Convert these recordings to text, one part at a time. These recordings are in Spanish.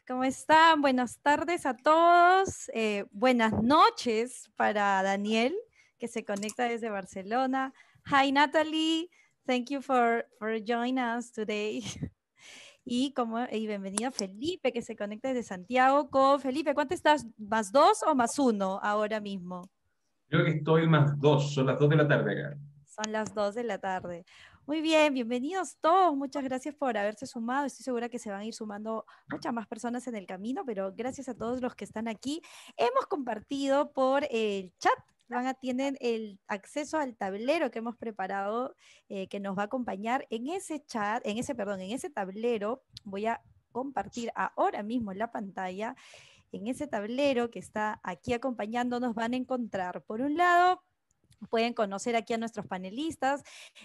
¿Cómo están? Buenas tardes a todos. Buenas noches para Daniel, que se conecta desde Barcelona. Hi, Natalie. Thank you for joining us today. Y bienvenido Felipe, que se conecta desde Santiago. Felipe, ¿cuánto estás? ¿Más 2 o más 1 ahora mismo? Creo que estoy más 2, son las 2 de la tarde acá. Son las 2 de la tarde. Muy bien, bienvenidos todos. Muchas gracias por haberse sumado. Estoy segura que se van a ir sumando muchas más personas en el camino, pero gracias a todos los que están aquí. Hemos compartido por el chat. Tienen el acceso al tablero que hemos preparado, que nos va a acompañar en ese chat, en ese tablero. Voy a compartir ahora mismo en la pantalla. En ese tablero que está aquí acompañándonos van a encontrar, por un lado, pueden conocer aquí a nuestros panelistas.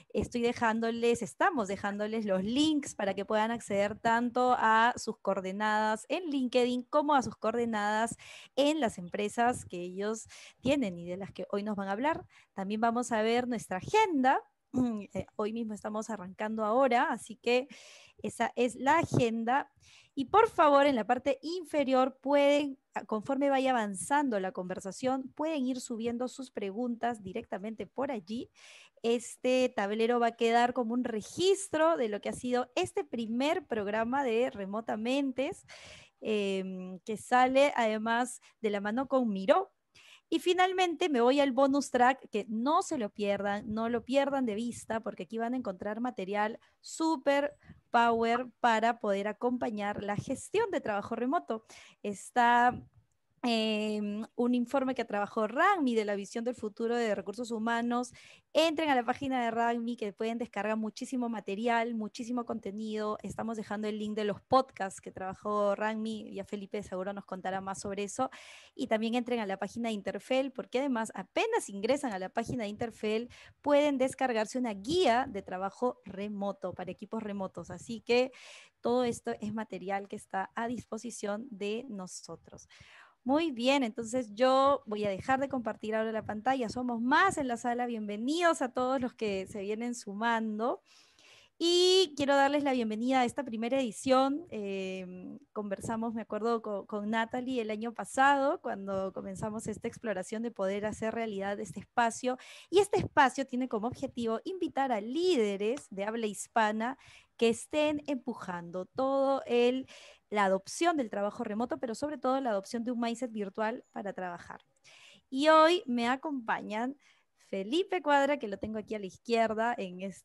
Estamos dejándoles los links para que puedan acceder tanto a sus coordenadas en LinkedIn como a sus coordenadas en las empresas que ellos tienen y de las que hoy nos van a hablar. También vamos a ver nuestra agenda. Hoy mismo estamos arrancando ahora, así que esa es la agenda. Y por favor, en la parte inferior conforme vaya avanzando la conversación, pueden ir subiendo sus preguntas directamente por allí. Este tablero va a quedar como un registro de lo que ha sido este primer programa de Remotamente, que sale además de la mano con Miro. Y finalmente me voy al bonus track, que no se lo pierdan, no lo pierdan de vista, porque aquí van a encontrar material súper power para poder acompañar la gestión de trabajo remoto. Está un informe que trabajó RANMI de la visión del futuro de recursos humanos. Entren a la página de RANMI, que pueden descargar muchísimo material, muchísimo contenido. Estamos dejando el link de los podcasts que trabajó RANMI, ya Felipe seguro nos contará más sobre eso. Y también entren a la página de Interfel, porque además apenas ingresan a la página de Interfel pueden descargarse una guía de trabajo remoto para equipos remotos. Así que todo esto es material que está a disposición de nosotros. Muy bien, entonces yo voy a dejar de compartir ahora la pantalla. Somos más en la sala. Bienvenidos a todos los que se vienen sumando. Y quiero darles la bienvenida a esta primera edición. Conversamos, me acuerdo, con Natalie el año pasado, cuando comenzamos esta exploración de poder hacer realidad este espacio. Y este espacio tiene como objetivo invitar a líderes de habla hispana que estén empujando la adopción del trabajo remoto, pero sobre todo la adopción de un mindset virtual para trabajar. Y hoy me acompañan Felipe Cuadra, que lo tengo aquí a la izquierda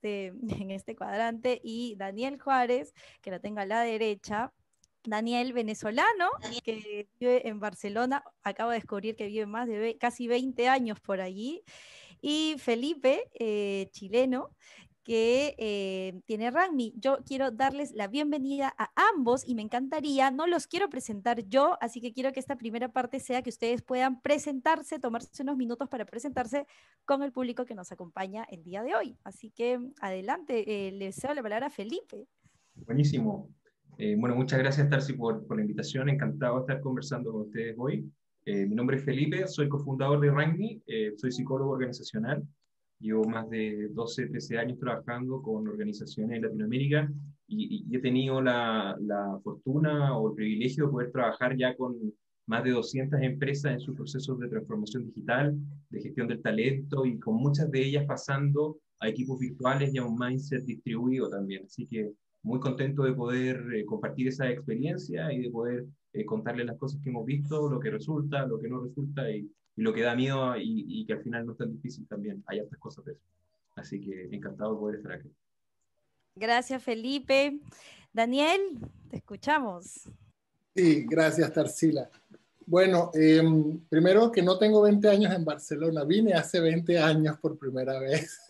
en este cuadrante, y Daniel Juárez, que lo tengo a la derecha. Daniel, venezolano, que vive en Barcelona, acabo de descubrir que vive más de casi 20 años por allí. Y Felipe, chileno, que tiene RANMI. Yo quiero darles la bienvenida a ambos y me encantaría, no los quiero presentar yo, así que quiero que esta primera parte sea que ustedes puedan presentarse, tomarse unos minutos para presentarse con el público que nos acompaña el día de hoy. Así que adelante, les cedo la palabra a Felipe. Buenísimo. Bueno, muchas gracias, Tarsi, por la invitación. Encantado de estar conversando con ustedes hoy. Mi nombre es Felipe, soy cofundador de RANMI, soy psicólogo organizacional. Llevo más de 12, 13 años trabajando con organizaciones en Latinoamérica y he tenido la fortuna o el privilegio de poder trabajar ya con más de 200 empresas en sus procesos de transformación digital, de gestión del talento y con muchas de ellas pasando a equipos virtuales y a un mindset distribuido también. Así que muy contento de poder compartir esa experiencia y de poder contarles las cosas que hemos visto, lo que resulta, lo que no resulta y lo que da miedo y que al final no es tan difícil también. Hay otras cosas de eso. Así que encantado de poder estar aquí. Gracias, Felipe. Daniel, te escuchamos. Sí, gracias, Tarsila. Bueno, primero que no tengo 20 años en Barcelona, vine hace 20 años por primera vez,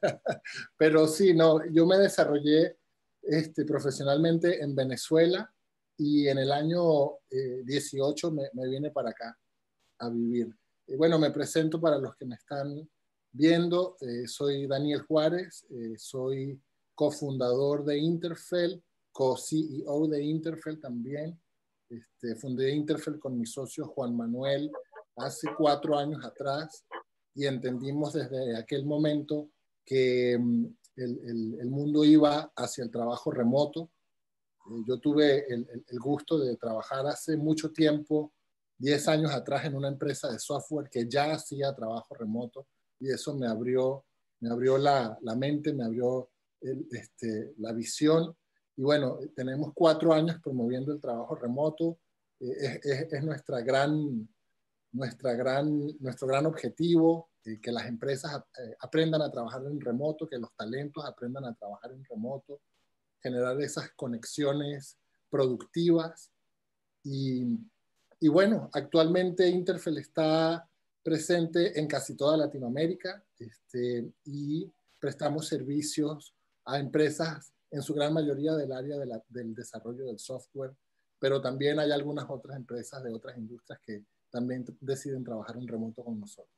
pero sí, no, yo me desarrollé profesionalmente en Venezuela y en el año 18 me vine para acá a vivir. Bueno, me presento para los que me están viendo, soy Daniel Juárez, soy cofundador de Interfel, co-CEO de Interfel también. Fundé Interfel con mi socio Juan Manuel hace 4 años atrás y entendimos desde aquel momento que el mundo iba hacia el trabajo remoto. Yo tuve el gusto de trabajar hace mucho tiempo, 10 años atrás, en una empresa de software que ya hacía trabajo remoto, y eso me abrió la mente, me abrió la visión. Y bueno, tenemos 4 años promoviendo el trabajo remoto. Es nuestro gran objetivo, que las empresas aprendan a trabajar en remoto, que los talentos aprendan a trabajar en remoto, generar esas conexiones productivas. Y bueno, actualmente Interfel está presente en casi toda Latinoamérica, y prestamos servicios a empresas, en su gran mayoría del área del desarrollo del software, pero también hay algunas otras empresas de otras industrias que también deciden trabajar en remoto con nosotros.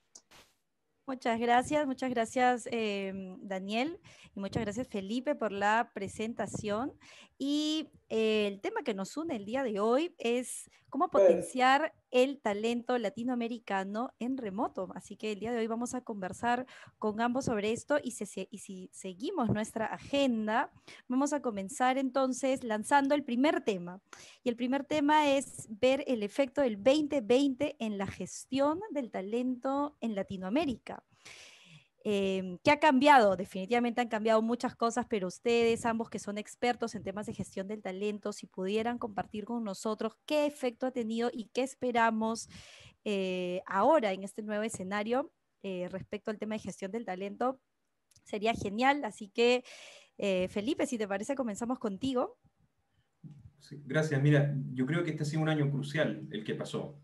Muchas gracias Daniel, y muchas gracias Felipe por la presentación. Y el tema que nos une el día de hoy es cómo potenciar el talento latinoamericano en remoto. Así que el día de hoy vamos a conversar con ambos sobre esto, y si seguimos nuestra agenda, vamos a comenzar entonces lanzando el primer tema. Y el primer tema es ver el efecto del 2020 en la gestión del talento en Latinoamérica. ¿Qué ha cambiado? Definitivamente han cambiado muchas cosas, pero ustedes, ambos que son expertos en temas de gestión del talento, si pudieran compartir con nosotros qué efecto ha tenido y qué esperamos ahora en este nuevo escenario respecto al tema de gestión del talento, sería genial. Así que, Felipe, si te parece, comenzamos contigo. Sí, gracias. Mira, yo creo que este ha sido un año crucial el que pasó,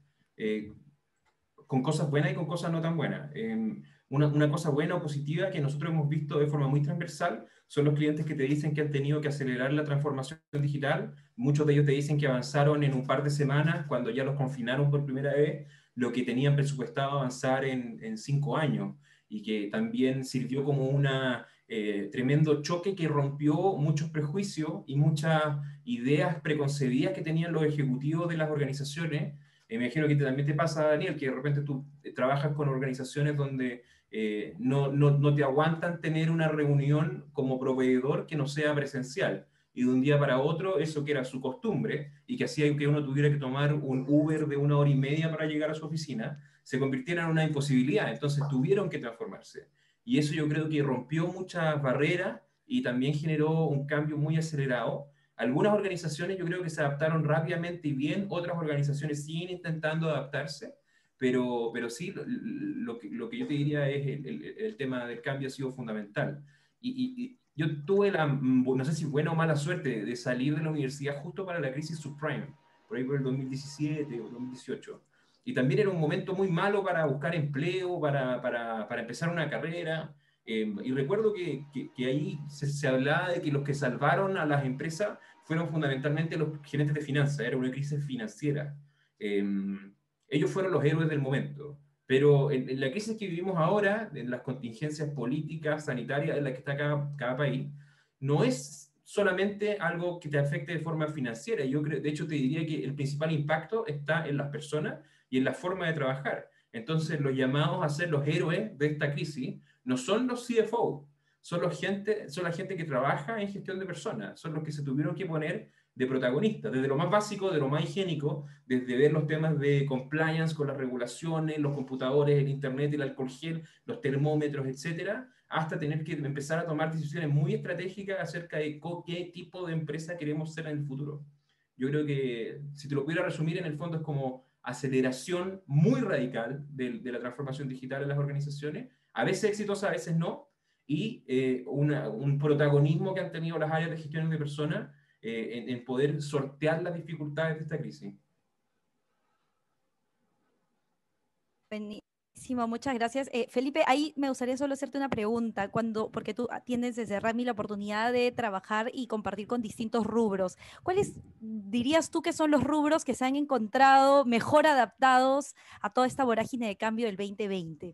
con cosas buenas y con cosas no tan buenas. Una cosa buena o positiva que nosotros hemos visto de forma muy transversal son los clientes que te dicen que han tenido que acelerar la transformación digital. Muchos de ellos te dicen que avanzaron en un par de semanas, cuando ya los confinaron por primera vez, lo que tenían presupuestado avanzar en 5 años, y que también sirvió como un tremendo choque que rompió muchos prejuicios y muchas ideas preconcebidas que tenían los ejecutivos de las organizaciones. Me imagino que también te pasa, Daniel, que de repente tú trabajas con organizaciones donde no te aguantan tener una reunión como proveedor que no sea presencial. Y de un día para otro, eso que era su costumbre y que hacía que uno tuviera que tomar un Uber de 1 hora y media para llegar a su oficina, se convirtiera en una imposibilidad. Entonces tuvieron que transformarse. Y eso yo creo que rompió muchas barreras y también generó un cambio muy acelerado. Algunas organizaciones yo creo que se adaptaron rápidamente y bien, otras organizaciones siguen intentando adaptarse, pero sí, lo que yo te diría es el tema del cambio ha sido fundamental. Y yo tuve no sé si buena o mala suerte, de salir de la universidad justo para la crisis subprime, por ahí por el 2017 o 2018. Y también era un momento muy malo para buscar empleo, para empezar una carrera. Y recuerdo que ahí se hablaba de que los que salvaron a las empresas fueron fundamentalmente los gerentes de finanzas, era una crisis financiera. Ellos fueron los héroes del momento. Pero en la crisis que vivimos ahora, en las contingencias políticas, sanitarias en las que está cada país, no es solamente algo que te afecte de forma financiera. Yo creo, de hecho, te diría que el principal impacto está en las personas y en la forma de trabajar. Entonces, los llamados a ser los héroes de esta crisis no son los CFO, son la gente que trabaja en gestión de personas, son los que se tuvieron que poner de protagonistas, desde lo más básico, de lo más higiénico, desde ver los temas de compliance con las regulaciones, los computadores, el internet, el alcohol gel, los termómetros, etcétera, hasta tener que empezar a tomar decisiones muy estratégicas acerca de qué tipo de empresa queremos ser en el futuro. Yo creo que, si te lo pudiera resumir, en el fondo es como aceleración muy radical de la transformación digital en las organizaciones, a veces exitosa, a veces no, y un protagonismo que han tenido las áreas de gestión de personas en poder sortear las dificultades de esta crisis. Buenísimo, muchas gracias. Felipe, ahí me gustaría solo hacerte una pregunta, porque tú tienes desde Rami la oportunidad de trabajar y compartir con distintos rubros. ¿Cuáles dirías tú que son los rubros que se han encontrado mejor adaptados a toda esta vorágine de cambio del 2020?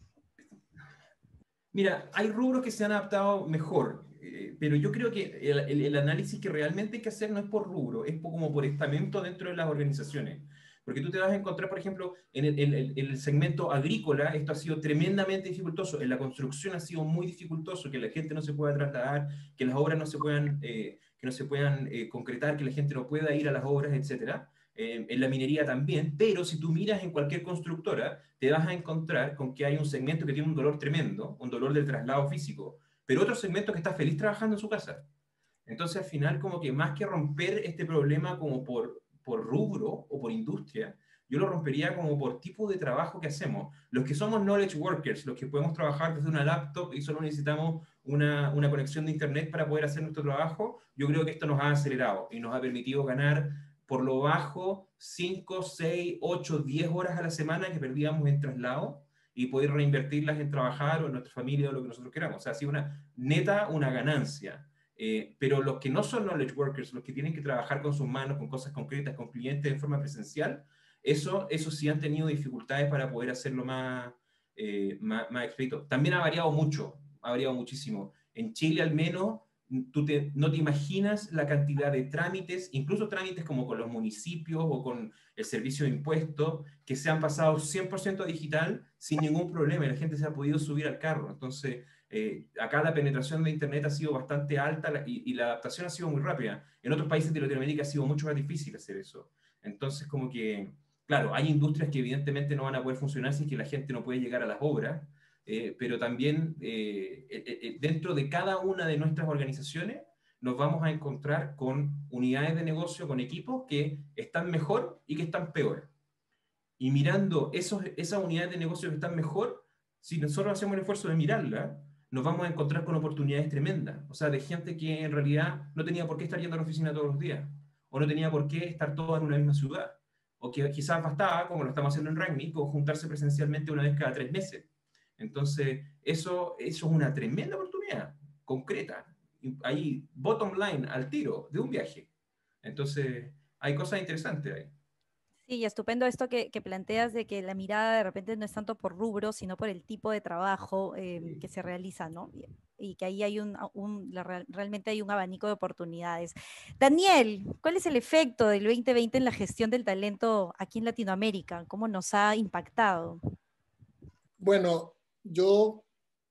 Mira, hay rubros que se han adaptado mejor, pero yo creo que el análisis que realmente hay que hacer no es por rubro, es como por estamento dentro de las organizaciones. Porque tú te vas a encontrar, por ejemplo, en el segmento agrícola, esto ha sido tremendamente dificultoso, en la construcción ha sido muy dificultoso, que la gente no se pueda trasladar, que las obras no se puedan que no se puedan concretar, que la gente no pueda ir a las obras, etcétera. En la minería también, pero si tú miras en cualquier constructora, te vas a encontrar con que hay un segmento que tiene un dolor tremendo, un dolor del traslado físico, pero otro segmento que está feliz trabajando en su casa. Entonces, al final, como que más que romper este problema como por rubro o por industria, yo lo rompería como por tipo de trabajo que hacemos. Los que somos knowledge workers, los que podemos trabajar desde una laptop y solo necesitamos una conexión de internet para poder hacer nuestro trabajo, yo creo que esto nos ha acelerado y nos ha permitido ganar por lo bajo 5, 6, 8, 10 horas a la semana que perdíamos en traslado y poder reinvertirlas en trabajar o en nuestra familia o lo que nosotros queramos. O sea, ha sido una ganancia. Pero los que no son knowledge workers, los que tienen que trabajar con sus manos, con cosas concretas, con clientes de forma presencial, eso sí han tenido dificultades para poder hacerlo más expedito. También ha variado mucho, ha variado muchísimo. En Chile al menos, no te imaginas la cantidad de trámites, incluso trámites como con los municipios o con el servicio de impuestos, que se han pasado 100% a digital sin ningún problema y la gente se ha podido subir al carro. Entonces, acá la penetración de Internet ha sido bastante alta y la adaptación ha sido muy rápida. En otros países de Latinoamérica ha sido mucho más difícil hacer eso. Entonces, como que, claro, hay industrias que evidentemente no van a poder funcionar si es que la gente no puede llegar a las obras, pero también dentro de cada una de nuestras organizaciones nos vamos a encontrar con unidades de negocio, con equipos que están mejor y que están peor. Y mirando esas unidades de negocio que están mejor, si nosotros hacemos el esfuerzo de mirarla, nos vamos a encontrar con oportunidades tremendas. O sea, de gente que en realidad no tenía por qué estar yendo a la oficina todos los días, o no tenía por qué estar todos en una misma ciudad, o que quizás bastaba, como lo estamos haciendo en Rugby, con juntarse presencialmente una vez cada 3 meses. Entonces, eso es una tremenda oportunidad, concreta. Ahí, bottom line, al tiro, de un viaje. Entonces, hay cosas interesantes ahí. Sí, y estupendo esto que planteas de que la mirada de repente no es tanto por rubro, sino por el tipo de trabajo que se realiza, ¿no? Y que ahí hay realmente hay un abanico de oportunidades. Daniel, ¿cuál es el efecto del 2020 en la gestión del talento aquí en Latinoamérica? ¿Cómo nos ha impactado? Bueno, yo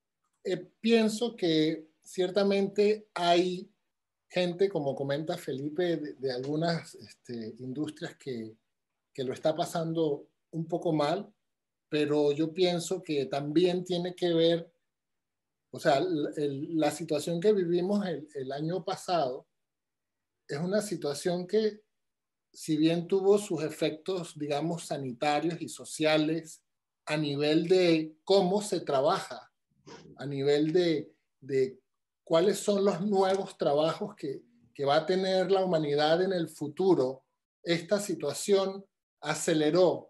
pienso que ciertamente hay gente, como comenta Felipe, de algunas industrias que lo está pasando un poco mal, pero yo pienso que también tiene que ver, o sea, la situación que vivimos el año pasado es una situación que, si bien tuvo sus efectos, digamos, sanitarios y sociales, a nivel de cómo se trabaja, a nivel de cuáles son los nuevos trabajos que va a tener la humanidad en el futuro, esta situación aceleró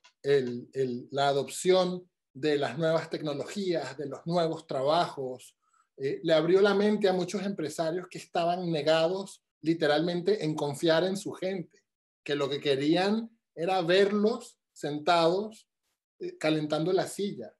la adopción de las nuevas tecnologías, de los nuevos trabajos, le abrió la mente a muchos empresarios que estaban negados literalmente en confiar en su gente, que lo que querían era verlos sentados calentando la silla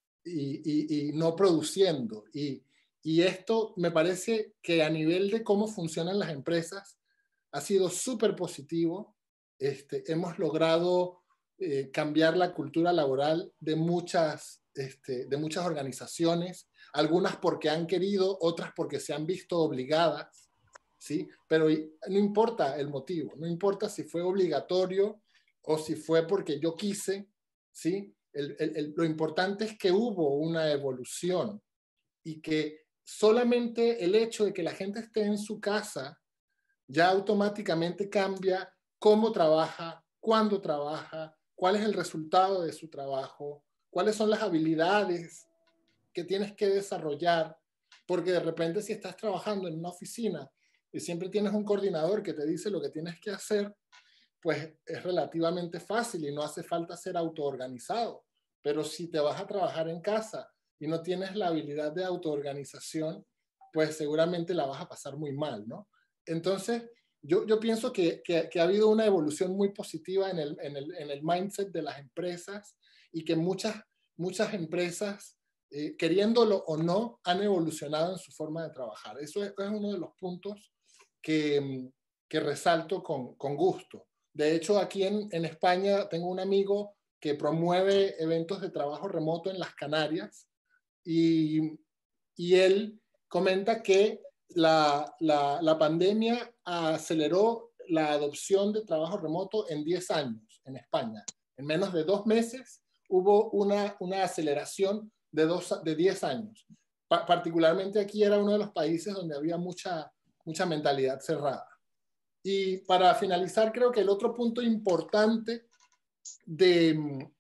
y no produciendo. Y esto me parece que a nivel de cómo funcionan las empresas ha sido súper positivo. Hemos logrado cambiar la cultura laboral de muchas organizaciones, algunas porque han querido, otras porque se han visto obligadas, ¿sí? Pero no importa el motivo, no importa si fue obligatorio o si fue porque yo quise, ¿sí? Lo importante es que hubo una evolución y que solamente el hecho de que la gente esté en su casa ya automáticamente cambia cómo trabaja, cuándo trabaja, cuál es el resultado de su trabajo, cuáles son las habilidades que tienes que desarrollar, porque de repente si estás trabajando en una oficina y siempre tienes un coordinador que te dice lo que tienes que hacer, pues es relativamente fácil y no hace falta ser autoorganizado. Pero si te vas a trabajar en casa y no tienes la habilidad de autoorganización, pues seguramente la vas a pasar muy mal, ¿no? Entonces, yo pienso que ha habido una evolución muy positiva en el mindset de las empresas y que muchas empresas, queriéndolo o no, han evolucionado en su forma de trabajar. Eso es uno de los puntos que resalto con gusto. De hecho, aquí en España tengo un amigo que promueve eventos de trabajo remoto en las Canarias y él comenta que la pandemia aceleró la adopción de trabajo remoto en 10 años en España. En menos de 2 meses hubo una aceleración de 10 años. Particularmente aquí era uno de los países donde había mucha mentalidad cerrada. Y para finalizar, creo que el otro punto importante del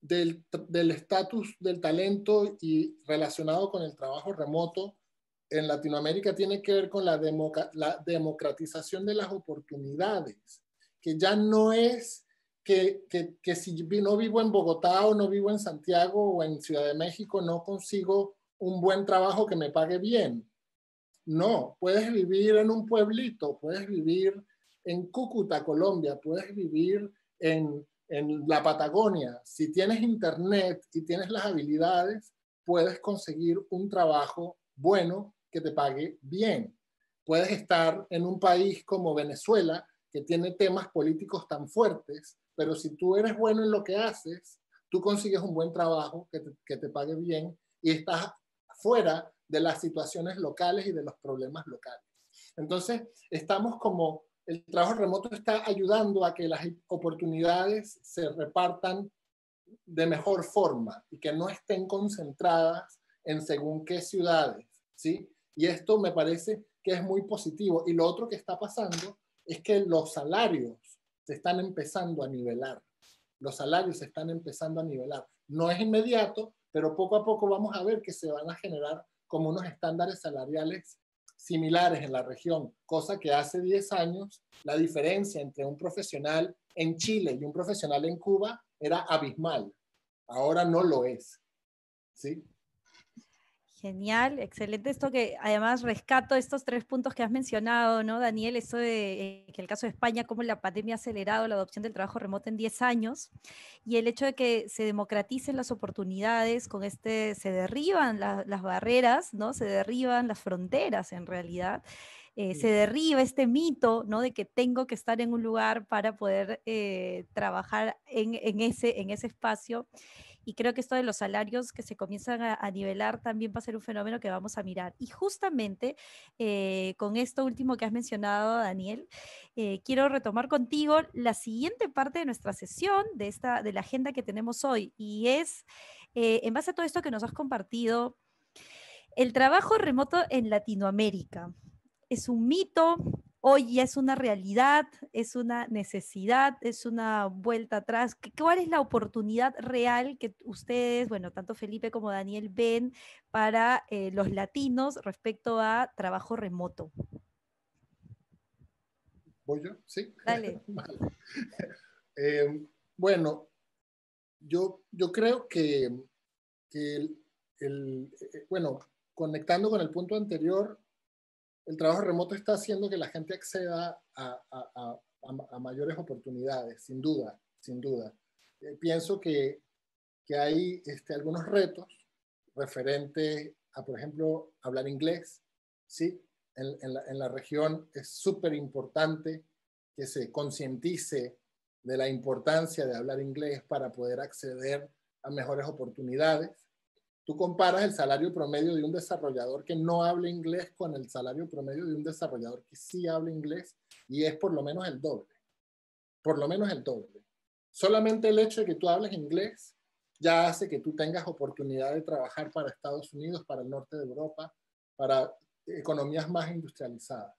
estatus del talento y relacionado con el trabajo remoto en Latinoamérica tiene que ver con la democratización de las oportunidades, que ya no es que si no vivo en Bogotá o no vivo en Santiago o en Ciudad de México no consigo un buen trabajo que me pague bien. No, puedes vivir en un pueblito, puedes vivir en Cúcuta, Colombia, puedes vivir en la Patagonia. Si tienes internet y tienes las habilidades, puedes conseguir un trabajo bueno que te pague bien. Puedes estar en un país como Venezuela, que tiene temas políticos tan fuertes, pero si tú eres bueno en lo que haces, tú consigues un buen trabajo que te pague bien y estás fuera de las situaciones locales y de los problemas locales. Entonces, estamos como, el trabajo remoto está ayudando a que las oportunidades se repartan de mejor forma y que no estén concentradas en según qué ciudades, ¿sí? Y esto me parece que es muy positivo. Y lo otro que está pasando es que los salarios se están empezando a nivelar. Los salarios se están empezando a nivelar. No es inmediato, pero poco a poco vamos a ver que se van a generar como unos estándares salariales similares en la región, cosa que hace 10 años la diferencia entre un profesional en Chile y un profesional en Cuba era abismal. Ahora no lo es. ¿Sí? Genial, excelente esto que además rescato estos 3 puntos que has mencionado, ¿no, Daniel? Esto de que el caso de España, cómo la pandemia ha acelerado la adopción del trabajo remoto en 10 años y el hecho de que se democraticen las oportunidades, con se derriban las barreras, ¿no? Se derriban las fronteras en realidad. Se derriba este mito, ¿no? De que tengo que estar en un lugar para poder trabajar en ese espacio. Y creo que esto de los salarios que se comienzan a nivelar también va a ser un fenómeno que vamos a mirar. Y justamente con esto último que has mencionado, Daniel, quiero retomar contigo la siguiente parte de nuestra sesión, de la agenda que tenemos hoy, y es, en base a todo esto que nos has compartido, el trabajo remoto en Latinoamérica. ¿Es un mito? Hoy ya es una realidad, es una necesidad, es una vuelta atrás. ¿Cuál es la oportunidad real que ustedes, bueno, tanto Felipe como Daniel, ven para los latinos respecto a trabajo remoto? ¿Voy yo? Sí. Dale. Vale. Bueno, yo creo que bueno, conectando con el punto anterior, el trabajo remoto está haciendo que la gente acceda a mayores oportunidades, sin duda, sin duda. Pienso que hay algunos retos referentes a, por ejemplo, hablar inglés, ¿sí? En la región es súper importante que se concientice de la importancia de hablar inglés para poder acceder a mejores oportunidades. Tú comparas el salario promedio de un desarrollador que no habla inglés con el salario promedio de un desarrollador que sí habla inglés y es por lo menos el doble. Por lo menos el doble. Solamente el hecho de que tú hables inglés ya hace que tú tengas oportunidad de trabajar para Estados Unidos, para el norte de Europa, para economías más industrializadas.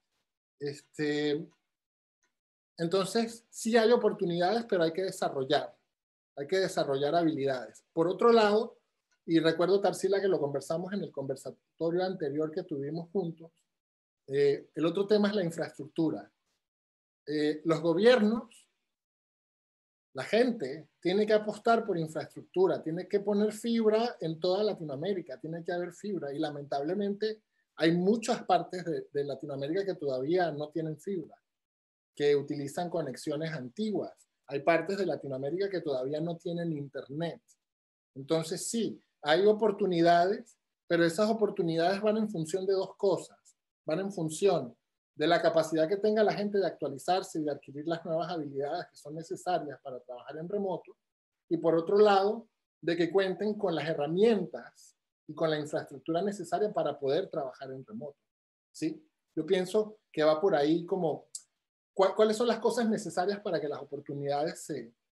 Entonces, sí hay oportunidades, pero hay que desarrollar habilidades. Por otro lado, y recuerdo, Tarsila, que lo conversamos en el conversatorio anterior que tuvimos juntos, el otro tema es la infraestructura. Los gobiernos, la gente, tiene que apostar por infraestructura, tiene que poner fibra en toda Latinoamérica, tiene que haber fibra, y lamentablemente hay muchas partes de Latinoamérica que todavía no tienen fibra, que utilizan conexiones antiguas. Hay partes de Latinoamérica que todavía no tienen internet. Entonces sí, hay oportunidades, pero esas oportunidades van en función de 2 cosas. Van en función de la capacidad que tenga la gente de actualizarse y de adquirir las nuevas habilidades que son necesarias para trabajar en remoto. Y por otro lado, de que cuenten con las herramientas y con la infraestructura necesaria para poder trabajar en remoto. ¿Sí? Yo pienso que va por ahí como, ¿cuáles son las cosas necesarias para que las oportunidades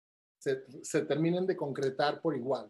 se terminen de concretar por igual?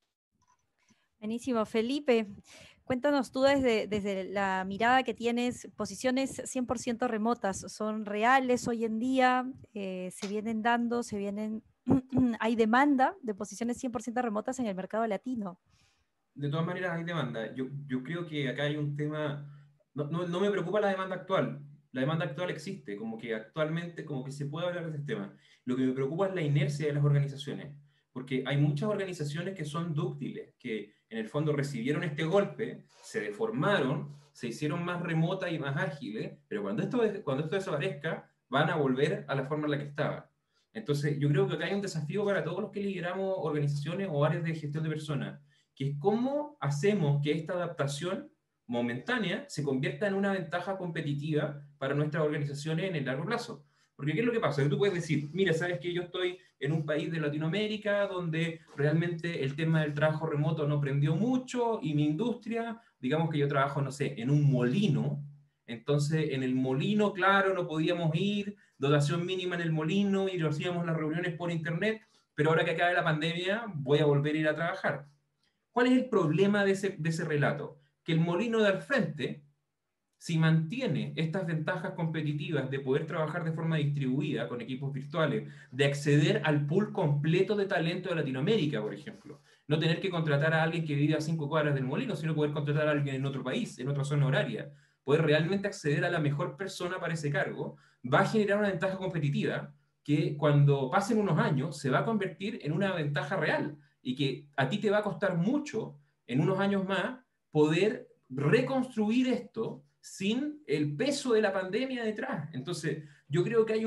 Buenísimo. Felipe, cuéntanos tú desde la mirada que tienes, posiciones 100% remotas, ¿son reales hoy en día? ¿Se vienen dando, hay demanda de posiciones 100% remotas en el mercado latino? De todas maneras hay demanda. Yo creo que acá hay un tema, no me preocupa la demanda actual. La demanda actual existe, como que actualmente como que se puede hablar de este tema. Lo que me preocupa es la inercia de las organizaciones, porque hay muchas organizaciones que son dúctiles, que en el fondo recibieron este golpe, se deformaron, se hicieron más remotas y más ágiles, pero cuando esto desaparezca, van a volver a la forma en la que estaba. Entonces, yo creo que acá hay un desafío para todos los que lideramos organizaciones o áreas de gestión de personas, que es cómo hacemos que esta adaptación momentánea se convierta en una ventaja competitiva para nuestras organizaciones en el largo plazo. Porque ¿qué es lo que pasa? Que tú puedes decir, mira, sabes que yo estoy en un país de Latinoamérica donde realmente el tema del trabajo remoto no prendió mucho y mi industria, digamos que yo trabajo, no sé, en un molino, entonces en el molino, claro, no podíamos ir, dotación mínima en el molino y lo hacíamos las reuniones por internet, pero ahora que acabe la pandemia voy a volver a ir a trabajar. ¿Cuál es el problema de ese relato? Que el molino de al frente, si mantiene estas ventajas competitivas de poder trabajar de forma distribuida con equipos virtuales, de acceder al pool completo de talento de Latinoamérica, por ejemplo, no tener que contratar a alguien que vive a 5 cuadras del molino, sino poder contratar a alguien en otro país, en otra zona horaria, poder realmente acceder a la mejor persona para ese cargo, va a generar una ventaja competitiva que cuando pasen unos años se va a convertir en una ventaja real y que a ti te va a costar mucho en unos años más poder reconstruir esto sin el peso de la pandemia detrás. Entonces, yo creo que hay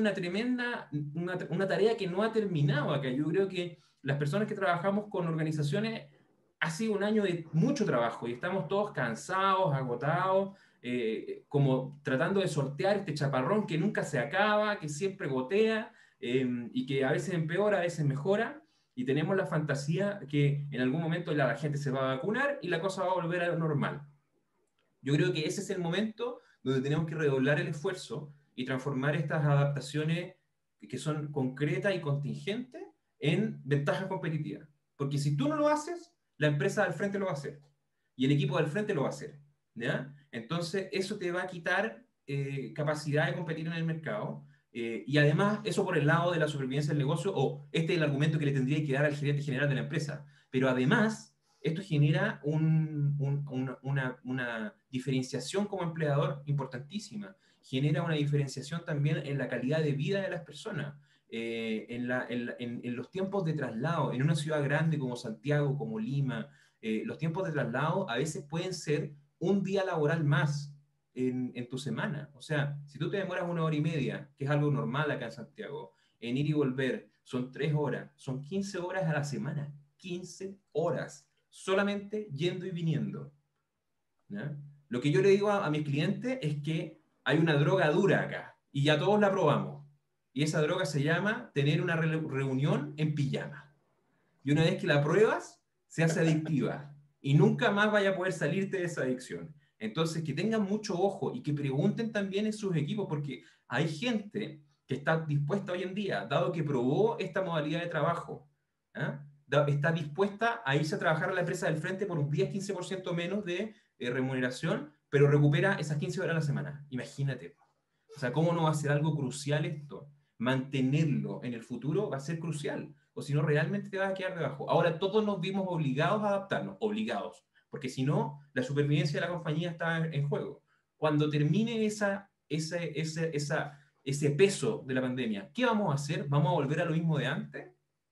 una tarea que no ha terminado acá. Yo creo que las personas que trabajamos con organizaciones ha sido un año de mucho trabajo y estamos todos cansados, agotados, como tratando de sortear este chaparrón que nunca se acaba, que siempre gotea y que a veces empeora, a veces mejora. Y tenemos la fantasía que en algún momento la gente se va a vacunar y la cosa va a volver a lo normal. Yo creo que ese es el momento donde tenemos que redoblar el esfuerzo y transformar estas adaptaciones que son concretas y contingentes en ventajas competitivas. Porque si tú no lo haces, la empresa del frente lo va a hacer y el equipo del frente lo va a hacer. ¿Ya? Entonces, eso te va a quitar capacidad de competir en el mercado. Y además, eso por el lado de la supervivencia del negocio, o este es el argumento que le tendría que dar al gerente general de la empresa. Pero además, esto genera una diferenciación como empleador importantísima. Genera una diferenciación también en la calidad de vida de las personas, en los tiempos de traslado. En una ciudad grande como Santiago, como Lima, los tiempos de traslado a veces pueden ser un día laboral más en tu semana. O sea, si tú te demoras 1 hora y media, que es algo normal acá en Santiago, en ir y volver, son 3 horas, son 15 horas a la semana. 15 horas solamente yendo y viniendo. ¿Ya? Lo que yo le digo a mis clientes es que hay una droga dura acá y ya todos la probamos. Y esa droga se llama tener una reunión en pijama. Y una vez que la pruebas, se hace adictiva y nunca más vaya a poder salirte de esa adicción. Entonces, que tengan mucho ojo y que pregunten también en sus equipos, porque hay gente que está dispuesta hoy en día, dado que probó esta modalidad de trabajo, ¿eh? Está dispuesta a irse a trabajar a la empresa del frente por un 10-15% menos de remuneración, pero recupera esas 15 horas a la semana. Imagínate. O sea, ¿cómo no va a ser algo crucial esto? Mantenerlo en el futuro va a ser crucial, o si no, realmente te vas a quedar debajo. Ahora todos nos vimos obligados a adaptarnos, obligados, porque si no, la supervivencia de la compañía está en juego. Cuando termine ese peso de la pandemia, ¿qué vamos a hacer? ¿Vamos a volver a lo mismo de antes?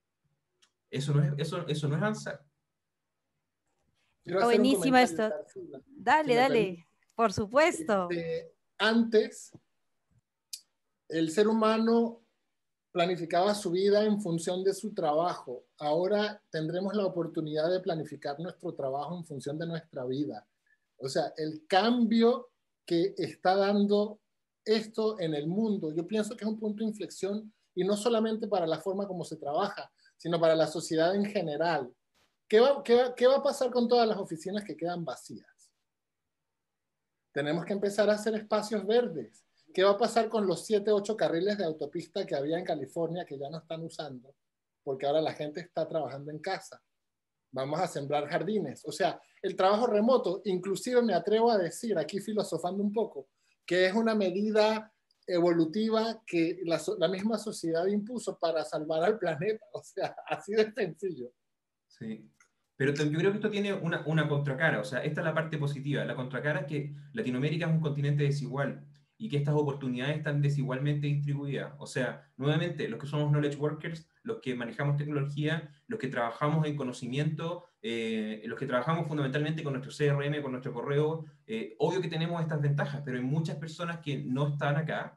Eso no es avanzar. Quiero Está hacer un buenísima comentario, esto. Tarsila, si Dale, me permite. dale, por supuesto. Antes, el ser humano planificaba su vida en función de su trabajo. Ahora tendremos la oportunidad de planificar nuestro trabajo en función de nuestra vida. O sea, el cambio que está dando esto en el mundo, yo pienso que es un punto de inflexión y no solamente para la forma como se trabaja, sino para la sociedad en general. ¿Qué va a pasar con todas las oficinas que quedan vacías? Tenemos que empezar a hacer espacios verdes. ¿Qué va a pasar con los 7, 8 carriles de autopista que había en California que ya no están usando? Porque ahora la gente está trabajando en casa. Vamos a sembrar jardines. O sea, el trabajo remoto, inclusive me atrevo a decir, aquí filosofando un poco, que es una medida evolutiva que la misma sociedad impuso para salvar al planeta. O sea, así de sencillo. Sí. Pero yo creo que esto tiene una contracara, o sea, esta es la parte positiva. La contracara es que Latinoamérica es un continente desigual y que estas oportunidades están desigualmente distribuidas. O sea, nuevamente, los que somos knowledge workers, los que manejamos tecnología, los que trabajamos en conocimiento, los que trabajamos fundamentalmente con nuestro CRM, con nuestro correo, obvio que tenemos estas ventajas, pero hay muchas personas que no están acá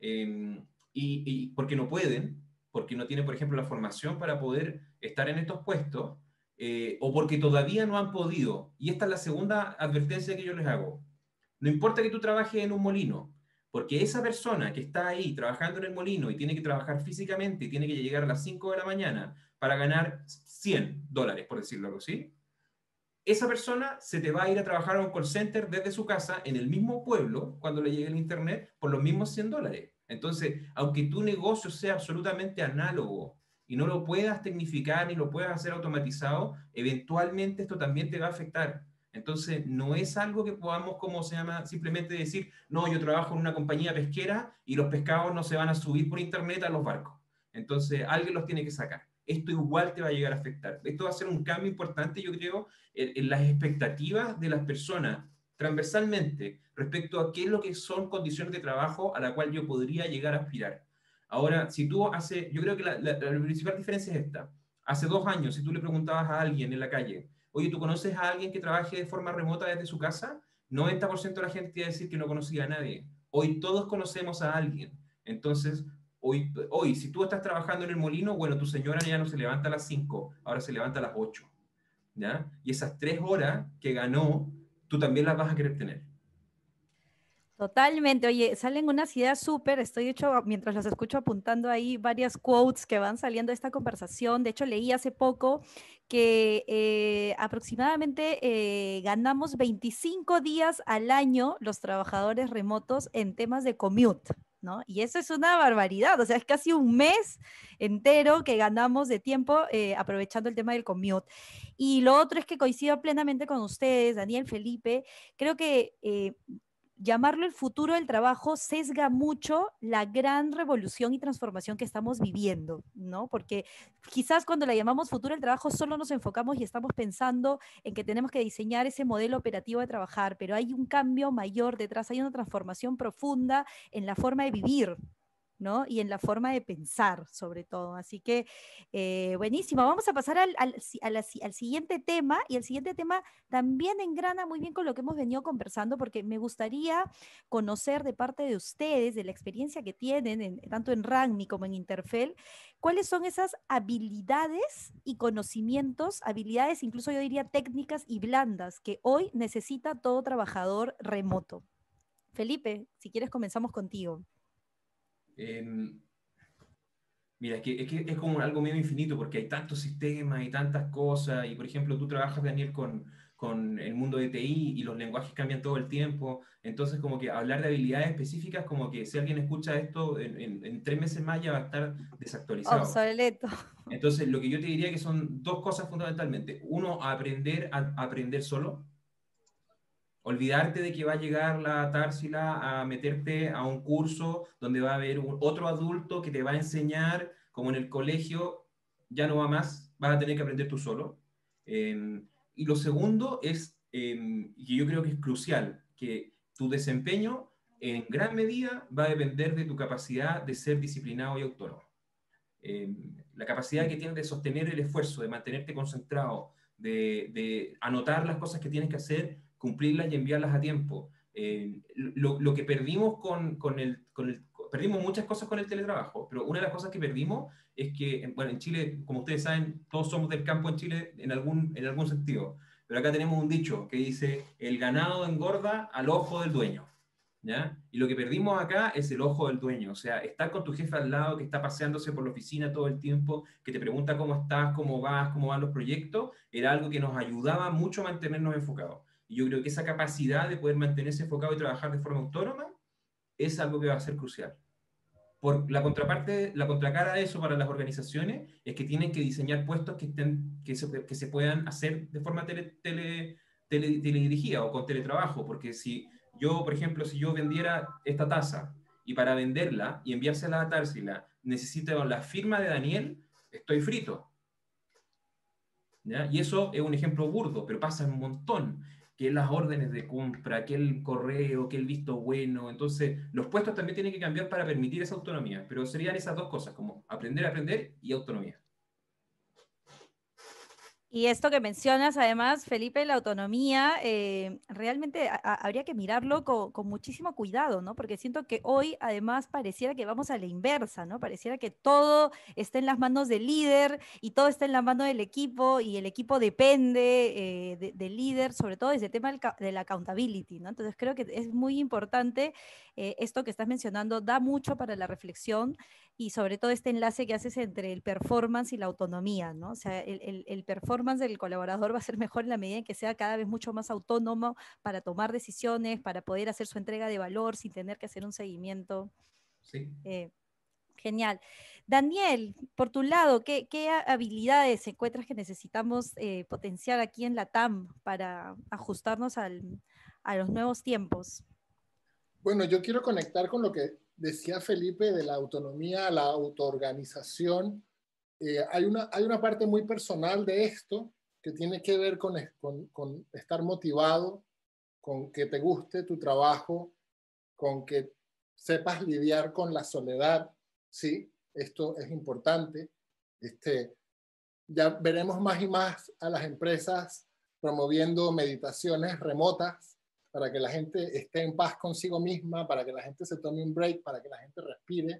y porque no pueden, porque no tienen, por ejemplo, la formación para poder estar en estos puestos. O porque todavía no han podido. Y esta es la segunda advertencia que yo les hago. No importa que tú trabajes en un molino, porque esa persona que está ahí trabajando en el molino y tiene que trabajar físicamente y tiene que llegar a las 5 de la mañana para ganar $100, por decirlo así, esa persona se te va a ir a trabajar a un call center desde su casa en el mismo pueblo cuando le llegue el internet por los mismos $100. Entonces, aunque tu negocio sea absolutamente análogo y no lo puedas tecnificar ni lo puedas hacer automatizado, eventualmente esto también te va a afectar. Entonces, no es algo que podamos, como se llama, simplemente decir, no, yo trabajo en una compañía pesquera y los pescados no se van a subir por internet a los barcos. Entonces, alguien los tiene que sacar. Esto igual te va a llegar a afectar. Esto va a ser un cambio importante, yo creo, en las expectativas de las personas transversalmente respecto a qué es lo que son condiciones de trabajo a la cual yo podría llegar a aspirar. Ahora, si tú haces, yo creo que la principal diferencia es esta. Hace 2 años, si tú le preguntabas a alguien en la calle, oye, ¿tú conoces a alguien que trabaje de forma remota desde su casa? 90% de la gente iba a decir que no conocía a nadie. Hoy todos conocemos a alguien. Entonces, hoy, si tú estás trabajando en el molino, bueno, tu señora ya no se levanta a las 5, ahora se levanta a las 8. ¿Ya? Y esas 3 horas que ganó, tú también las vas a querer tener. Totalmente, oye, salen unas ideas súper, estoy hecho, mientras las escucho apuntando ahí varias quotes que van saliendo de esta conversación. De hecho, leí hace poco que aproximadamente ganamos 25 días al año los trabajadores remotos en temas de commute, ¿no? Y eso es una barbaridad, o sea, es casi un mes entero que ganamos de tiempo aprovechando el tema del commute. Y lo otro es que coincido plenamente con ustedes, Daniel, Felipe, creo que llamarlo el futuro del trabajo sesga mucho la gran revolución y transformación que estamos viviendo, ¿no? Porque quizás cuando la llamamos futuro del trabajo solo nos enfocamos y estamos pensando en que tenemos que diseñar ese modelo operativo de trabajar, pero hay un cambio mayor detrás, hay una transformación profunda en la forma de vivir, ¿no? Y en la forma de pensar, sobre todo. Así que, buenísimo. Vamos a pasar al siguiente tema, y el siguiente tema también engrana muy bien con lo que hemos venido conversando, porque me gustaría conocer de parte de ustedes, de la experiencia que tienen, tanto en Ragni como en Interfel, cuáles son esas habilidades y conocimientos, habilidades incluso yo diría técnicas y blandas, que hoy necesita todo trabajador remoto. Felipe, si quieres comenzamos contigo. Mira, es que es como algo medio infinito porque hay tantos sistemas y tantas cosas. Y por ejemplo, tú trabajas, Daniel, con el mundo de TI y los lenguajes cambian todo el tiempo. Entonces, como que hablar de habilidades específicas, como que si alguien escucha esto en 3 meses más ya va a estar desactualizado. Obsoleto. Entonces, lo que yo te diría que son dos cosas fundamentalmente. Uno, aprender a aprender solo. Olvidarte de que va a llegar la Társila a meterte a un curso donde va a haber otro adulto que te va a enseñar, como en el colegio, ya no va más, vas a tener que aprender tú solo. Y lo segundo es, y yo creo que es crucial, que tu desempeño en gran medida va a depender de tu capacidad de ser disciplinado y autónomo. La capacidad que tienes de sostener el esfuerzo, de mantenerte concentrado, de anotar las cosas que tienes que hacer, cumplirlas y enviarlas a tiempo. Lo que perdimos perdimos muchas cosas con el teletrabajo, pero una de las cosas que perdimos es que, bueno, en Chile, como ustedes saben, todos somos del campo en Chile en algún sentido, pero acá tenemos un dicho que dice, el ganado engorda al ojo del dueño. ¿Ya? Y lo que perdimos acá es el ojo del dueño, o sea, estar con tu jefe al lado que está paseándose por la oficina todo el tiempo, que te pregunta cómo estás, cómo vas, cómo van los proyectos, era algo que nos ayudaba mucho a mantenernos enfocados. Y yo creo que esa capacidad de poder mantenerse enfocado y trabajar de forma autónoma es algo que va a ser crucial. Por la contraparte, la contracara de eso para las organizaciones es que tienen que diseñar puestos que se puedan hacer de forma teledirigida o con teletrabajo, porque si yo, por ejemplo, si yo vendiera esta taza y para venderla y enviársela a Tarsila necesito la firma de Daniel, estoy frito. ¿Ya? Y eso es un ejemplo burdo, pero pasa un montón, que las órdenes de compra, que el correo, que el visto bueno. Entonces, los puestos también tienen que cambiar para permitir esa autonomía, pero serían esas dos cosas, como aprender a aprender y autonomía. Y esto que mencionas, además, Felipe, la autonomía, realmente habría que mirarlo con muchísimo cuidado, ¿no? Porque siento que hoy, además, pareciera que vamos a la inversa, ¿no? Pareciera que todo está en las manos del líder y todo está en la mano del equipo y el equipo depende del líder, sobre todo desde el tema de la accountability, ¿no? Entonces creo que es muy importante esto que estás mencionando, da mucho para la reflexión y sobre todo este enlace que haces entre el performance y la autonomía, ¿no? O sea, el performance del colaborador va a ser mejor en la medida en que sea cada vez mucho más autónomo para tomar decisiones, para poder hacer su entrega de valor sin tener que hacer un seguimiento. Sí. Genial. Daniel, por tu lado, ¿qué habilidades encuentras que necesitamos potenciar aquí en la TAM para ajustarnos a los nuevos tiempos? Bueno, yo quiero conectar con lo que decía Felipe de la autonomía a la autoorganización. Hay una parte muy personal de esto que tiene que ver con estar motivado, con que te guste tu trabajo, con que sepas lidiar con la soledad, ¿sí? Esto es importante. Ya veremos más y más a las empresas promoviendo meditaciones remotas para que la gente esté en paz consigo misma, para que la gente se tome un break, para que la gente respire.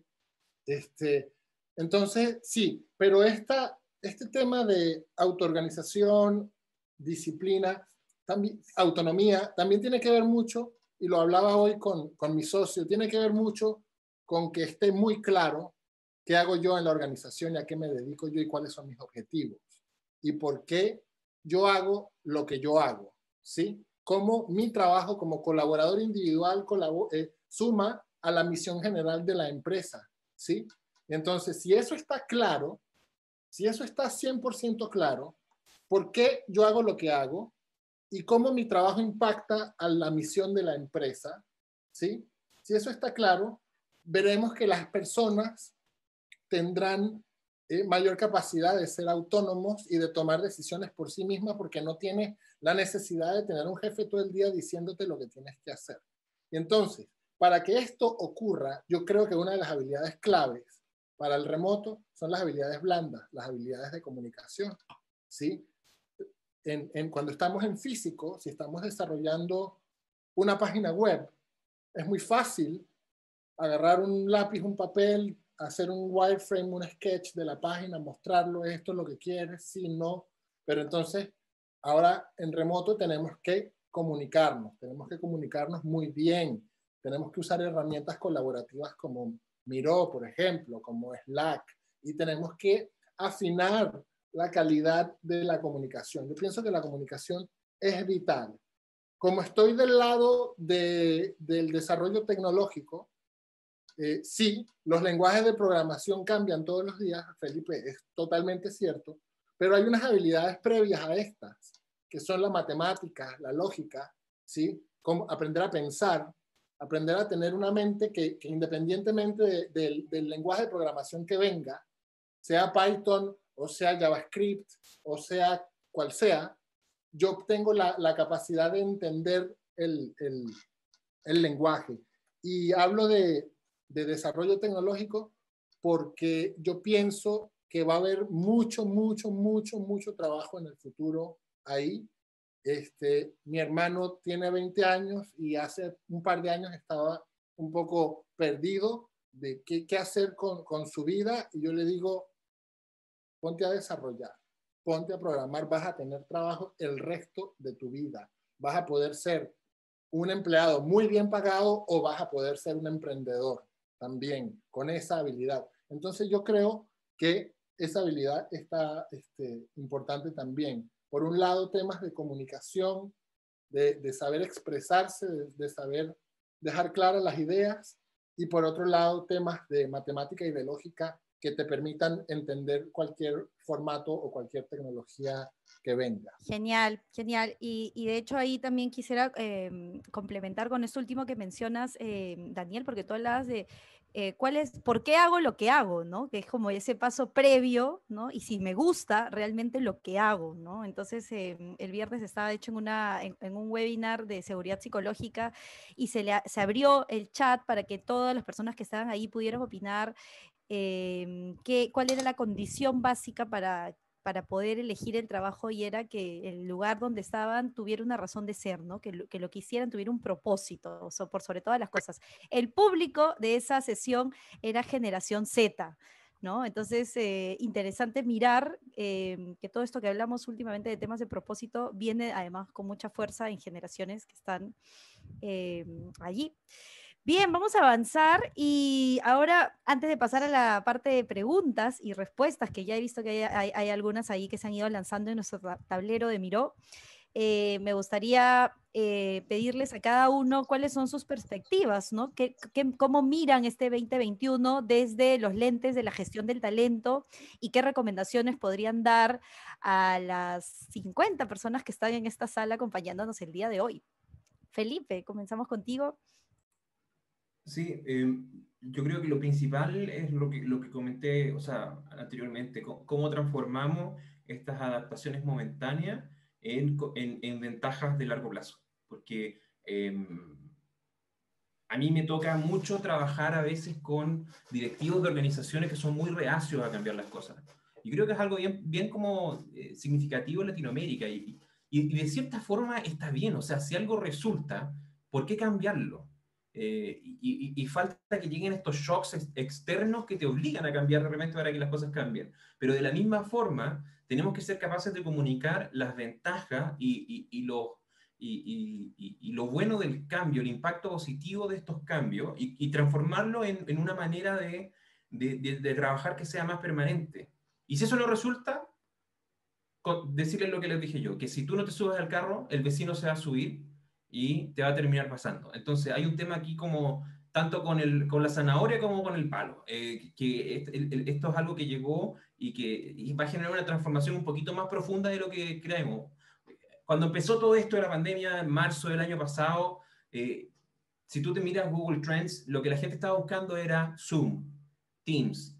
Entonces, sí, pero este tema de autoorganización, disciplina, también, autonomía, también tiene que ver mucho, y lo hablaba hoy con mi socio, tiene que ver mucho con que esté muy claro qué hago yo en la organización y a qué me dedico yo y cuáles son mis objetivos y por qué yo hago lo que yo hago, ¿sí? Cómo mi trabajo como colaborador individual suma a la misión general de la empresa, ¿sí? Entonces, si eso está claro, si eso está 100% claro, ¿por qué yo hago lo que hago? Y cómo mi trabajo impacta a la misión de la empresa, ¿sí? Si eso está claro, veremos que las personas tendrán mayor capacidad de ser autónomos y de tomar decisiones por sí mismas porque no tienes la necesidad de tener un jefe todo el día diciéndote lo que tienes que hacer. Y entonces, para que esto ocurra, yo creo que una de las habilidades claves para el remoto son las habilidades blandas, las habilidades de comunicación, ¿sí? Cuando estamos en físico, si estamos desarrollando una página web, es muy fácil agarrar un lápiz, un papel, hacer un wireframe, un sketch de la página, mostrarlo, esto es lo que quieres, sí, no. Pero entonces, ahora en remoto tenemos que comunicarnos muy bien. Tenemos que usar herramientas colaborativas como Miro, por ejemplo, como Slack, y tenemos que afinar la calidad de la comunicación. Yo pienso que la comunicación es vital. Como estoy del lado del desarrollo tecnológico, sí, los lenguajes de programación cambian todos los días, Felipe, es totalmente cierto, pero hay unas habilidades previas a estas, que son la matemática, la lógica, ¿sí? Como aprender a pensar, aprender a tener una mente que independientemente del lenguaje de programación que venga, sea Python o sea JavaScript o sea cual sea, yo tengo la capacidad de entender el lenguaje. Y hablo de desarrollo tecnológico porque yo pienso que va a haber mucho trabajo en el futuro ahí. Mi hermano tiene 20 años y hace un par de años estaba un poco perdido de qué hacer con su vida, y yo le digo, ponte a desarrollar, ponte a programar, vas a tener trabajo el resto de tu vida, vas a poder ser un empleado muy bien pagado o vas a poder ser un emprendedor también con esa habilidad. Entonces yo creo que esa habilidad está importante también. Por un lado, temas de comunicación, de saber expresarse, de saber dejar claras las ideas, y por otro lado temas de matemática y de lógica que te permitan entender cualquier formato o cualquier tecnología que venga. Genial, genial. Y de hecho ahí también quisiera complementar con esto último que mencionas, Daniel, porque tú hablabas de por qué hago lo que hago, ¿no? Que es como ese paso previo, ¿no? Y si me gusta realmente lo que hago, ¿no? Entonces, el viernes estaba hecho en un webinar de seguridad psicológica y se abrió el chat para que todas las personas que estaban ahí pudieran opinar cuál era la condición básica para poder elegir el trabajo, y era que el lugar donde estaban tuviera una razón de ser, ¿no? Que lo que hicieran tuviera un propósito, por sobre todas las cosas. El público de esa sesión era generación Z, ¿no? Entonces, interesante mirar que todo esto que hablamos últimamente de temas de propósito viene además con mucha fuerza en generaciones que están allí. Bien, vamos a avanzar y ahora, antes de pasar a la parte de preguntas y respuestas, que ya he visto que hay algunas ahí que se han ido lanzando en nuestro tablero de Miro, me gustaría pedirles a cada uno cuáles son sus perspectivas, ¿no? ¿Cómo miran este 2021 desde los lentes de la gestión del talento y qué recomendaciones podrían dar a las 50 personas que están en esta sala acompañándonos el día de hoy? Felipe, comenzamos contigo. Sí, yo creo que lo principal es lo que comenté, o sea, anteriormente, cómo transformamos estas adaptaciones momentáneas en ventajas de largo plazo. Porque a mí me toca mucho trabajar a veces con directivos de organizaciones que son muy reacios a cambiar las cosas. Y creo que es algo bien como significativo en Latinoamérica y de cierta forma está bien, o sea, si algo resulta, ¿por qué cambiarlo? Y falta que lleguen estos shocks externos que te obligan a cambiar de repente para que las cosas cambien. Pero de la misma forma, tenemos que ser capaces de comunicar las ventajas y lo bueno del cambio, el impacto positivo de estos cambios y transformarlo en una manera de trabajar que sea más permanente. Y si eso no resulta, decirles lo que les dije yo, que si tú no te subes al carro, el vecino se va a subir y te va a terminar pasando. Entonces hay un tema aquí como tanto con la zanahoria como con el palo, esto es algo que llegó y va a generar una transformación un poquito más profunda de lo que creemos. Cuando empezó todo esto de la pandemia, en marzo del año pasado, si tú te miras Google Trends, lo que la gente estaba buscando era Zoom, Teams,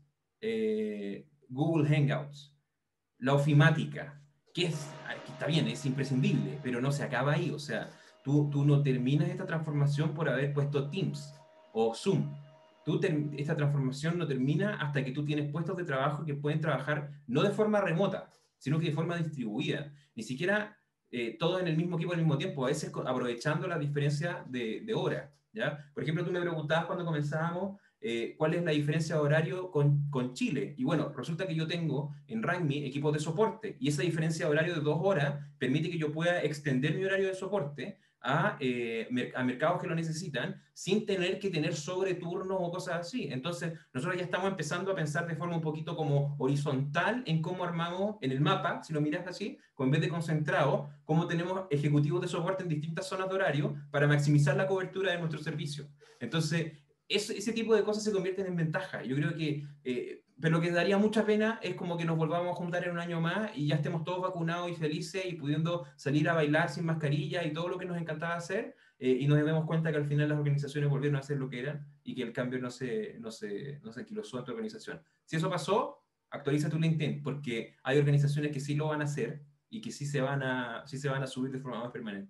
Google Hangouts, la ofimática, que está bien, es imprescindible, pero no se acaba ahí. O sea, tú no terminas esta transformación por haber puesto Teams o Zoom. Esta transformación no termina hasta que tú tienes puestos de trabajo que pueden trabajar no de forma remota, sino que de forma distribuida. Ni siquiera todos en el mismo equipo al mismo tiempo, a veces aprovechando la diferencia de hora, ¿ya? Por ejemplo, tú me preguntabas cuando comenzábamos cuál es la diferencia de horario con Chile. Y bueno, resulta que yo tengo en RANMI equipos de soporte y esa diferencia de horario de 2 horas permite que yo pueda extender mi horario de soporte a mercados que lo necesitan sin tener que tener sobreturnos o cosas así. Entonces, nosotros ya estamos empezando a pensar de forma un poquito como horizontal en cómo armamos en el mapa, si lo miras así, en vez de concentrado, cómo tenemos ejecutivos de soporte en distintas zonas de horario para maximizar la cobertura de nuestro servicio. Entonces, ese tipo de cosas se convierten en ventaja. Yo creo que, pero lo que daría mucha pena es como que nos volvamos a juntar en un año más y ya estemos todos vacunados y felices y pudiendo salir a bailar sin mascarilla y todo lo que nos encantaba hacer, y nos demos cuenta que al final las organizaciones volvieron a ser lo que eran y que el cambio no se anquilosó en tu organización. Si eso pasó, actualiza tu LinkedIn, porque hay organizaciones que sí lo van a hacer y que sí se van a subir de forma más permanente.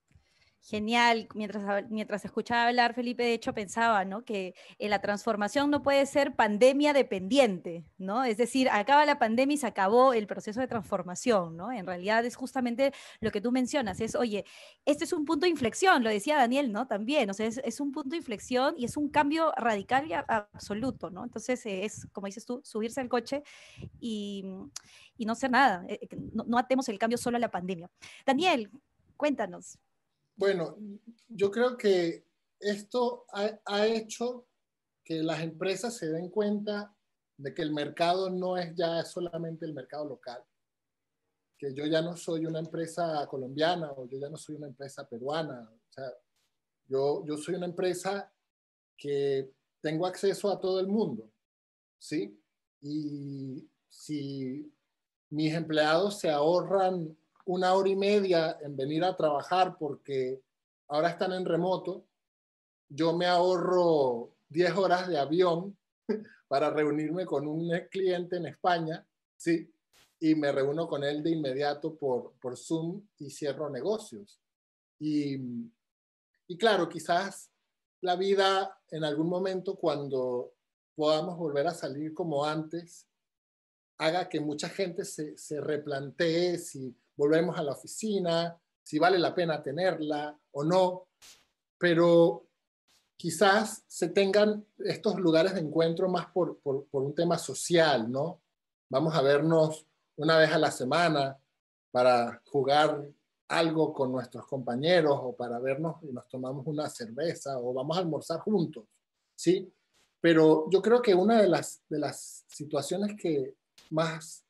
Genial. Mientras escuchaba hablar, Felipe, de hecho pensaba, ¿no? Que la transformación no puede ser pandemia dependiente, ¿no? Es decir, acaba la pandemia y se acabó el proceso de transformación, ¿no? En realidad es justamente lo que tú mencionas, es, oye, este es un punto de inflexión, lo decía Daniel, ¿no? También, o sea, es un punto de inflexión y es un cambio radical y absoluto, ¿no? Entonces es, como dices tú, subirse al coche y, y no hacer nada, no atemos el cambio solo a la pandemia. Daniel, cuéntanos. Bueno, yo creo que esto ha hecho que las empresas se den cuenta de que el mercado no es ya solamente el mercado local, que yo ya no soy una empresa colombiana o yo ya no soy una empresa peruana. O sea, yo soy una empresa que tengo acceso a todo el mundo, ¿sí? Y si mis empleados se ahorran 1 hora y media en venir a trabajar porque ahora están en remoto, yo me ahorro 10 horas de avión para reunirme con un cliente en España, ¿sí? Y me reúno con él de inmediato por Zoom y cierro negocios. Y, y claro, quizás la vida en algún momento, cuando podamos volver a salir como antes, haga que mucha gente se replantee si volvemos a la oficina, si vale la pena tenerla o no, pero quizás se tengan estos lugares de encuentro más por un tema social, ¿no? Vamos a vernos una vez a la semana para jugar algo con nuestros compañeros o para vernos y nos tomamos una cerveza o vamos a almorzar juntos, ¿sí? Pero yo creo que una de las situaciones que más,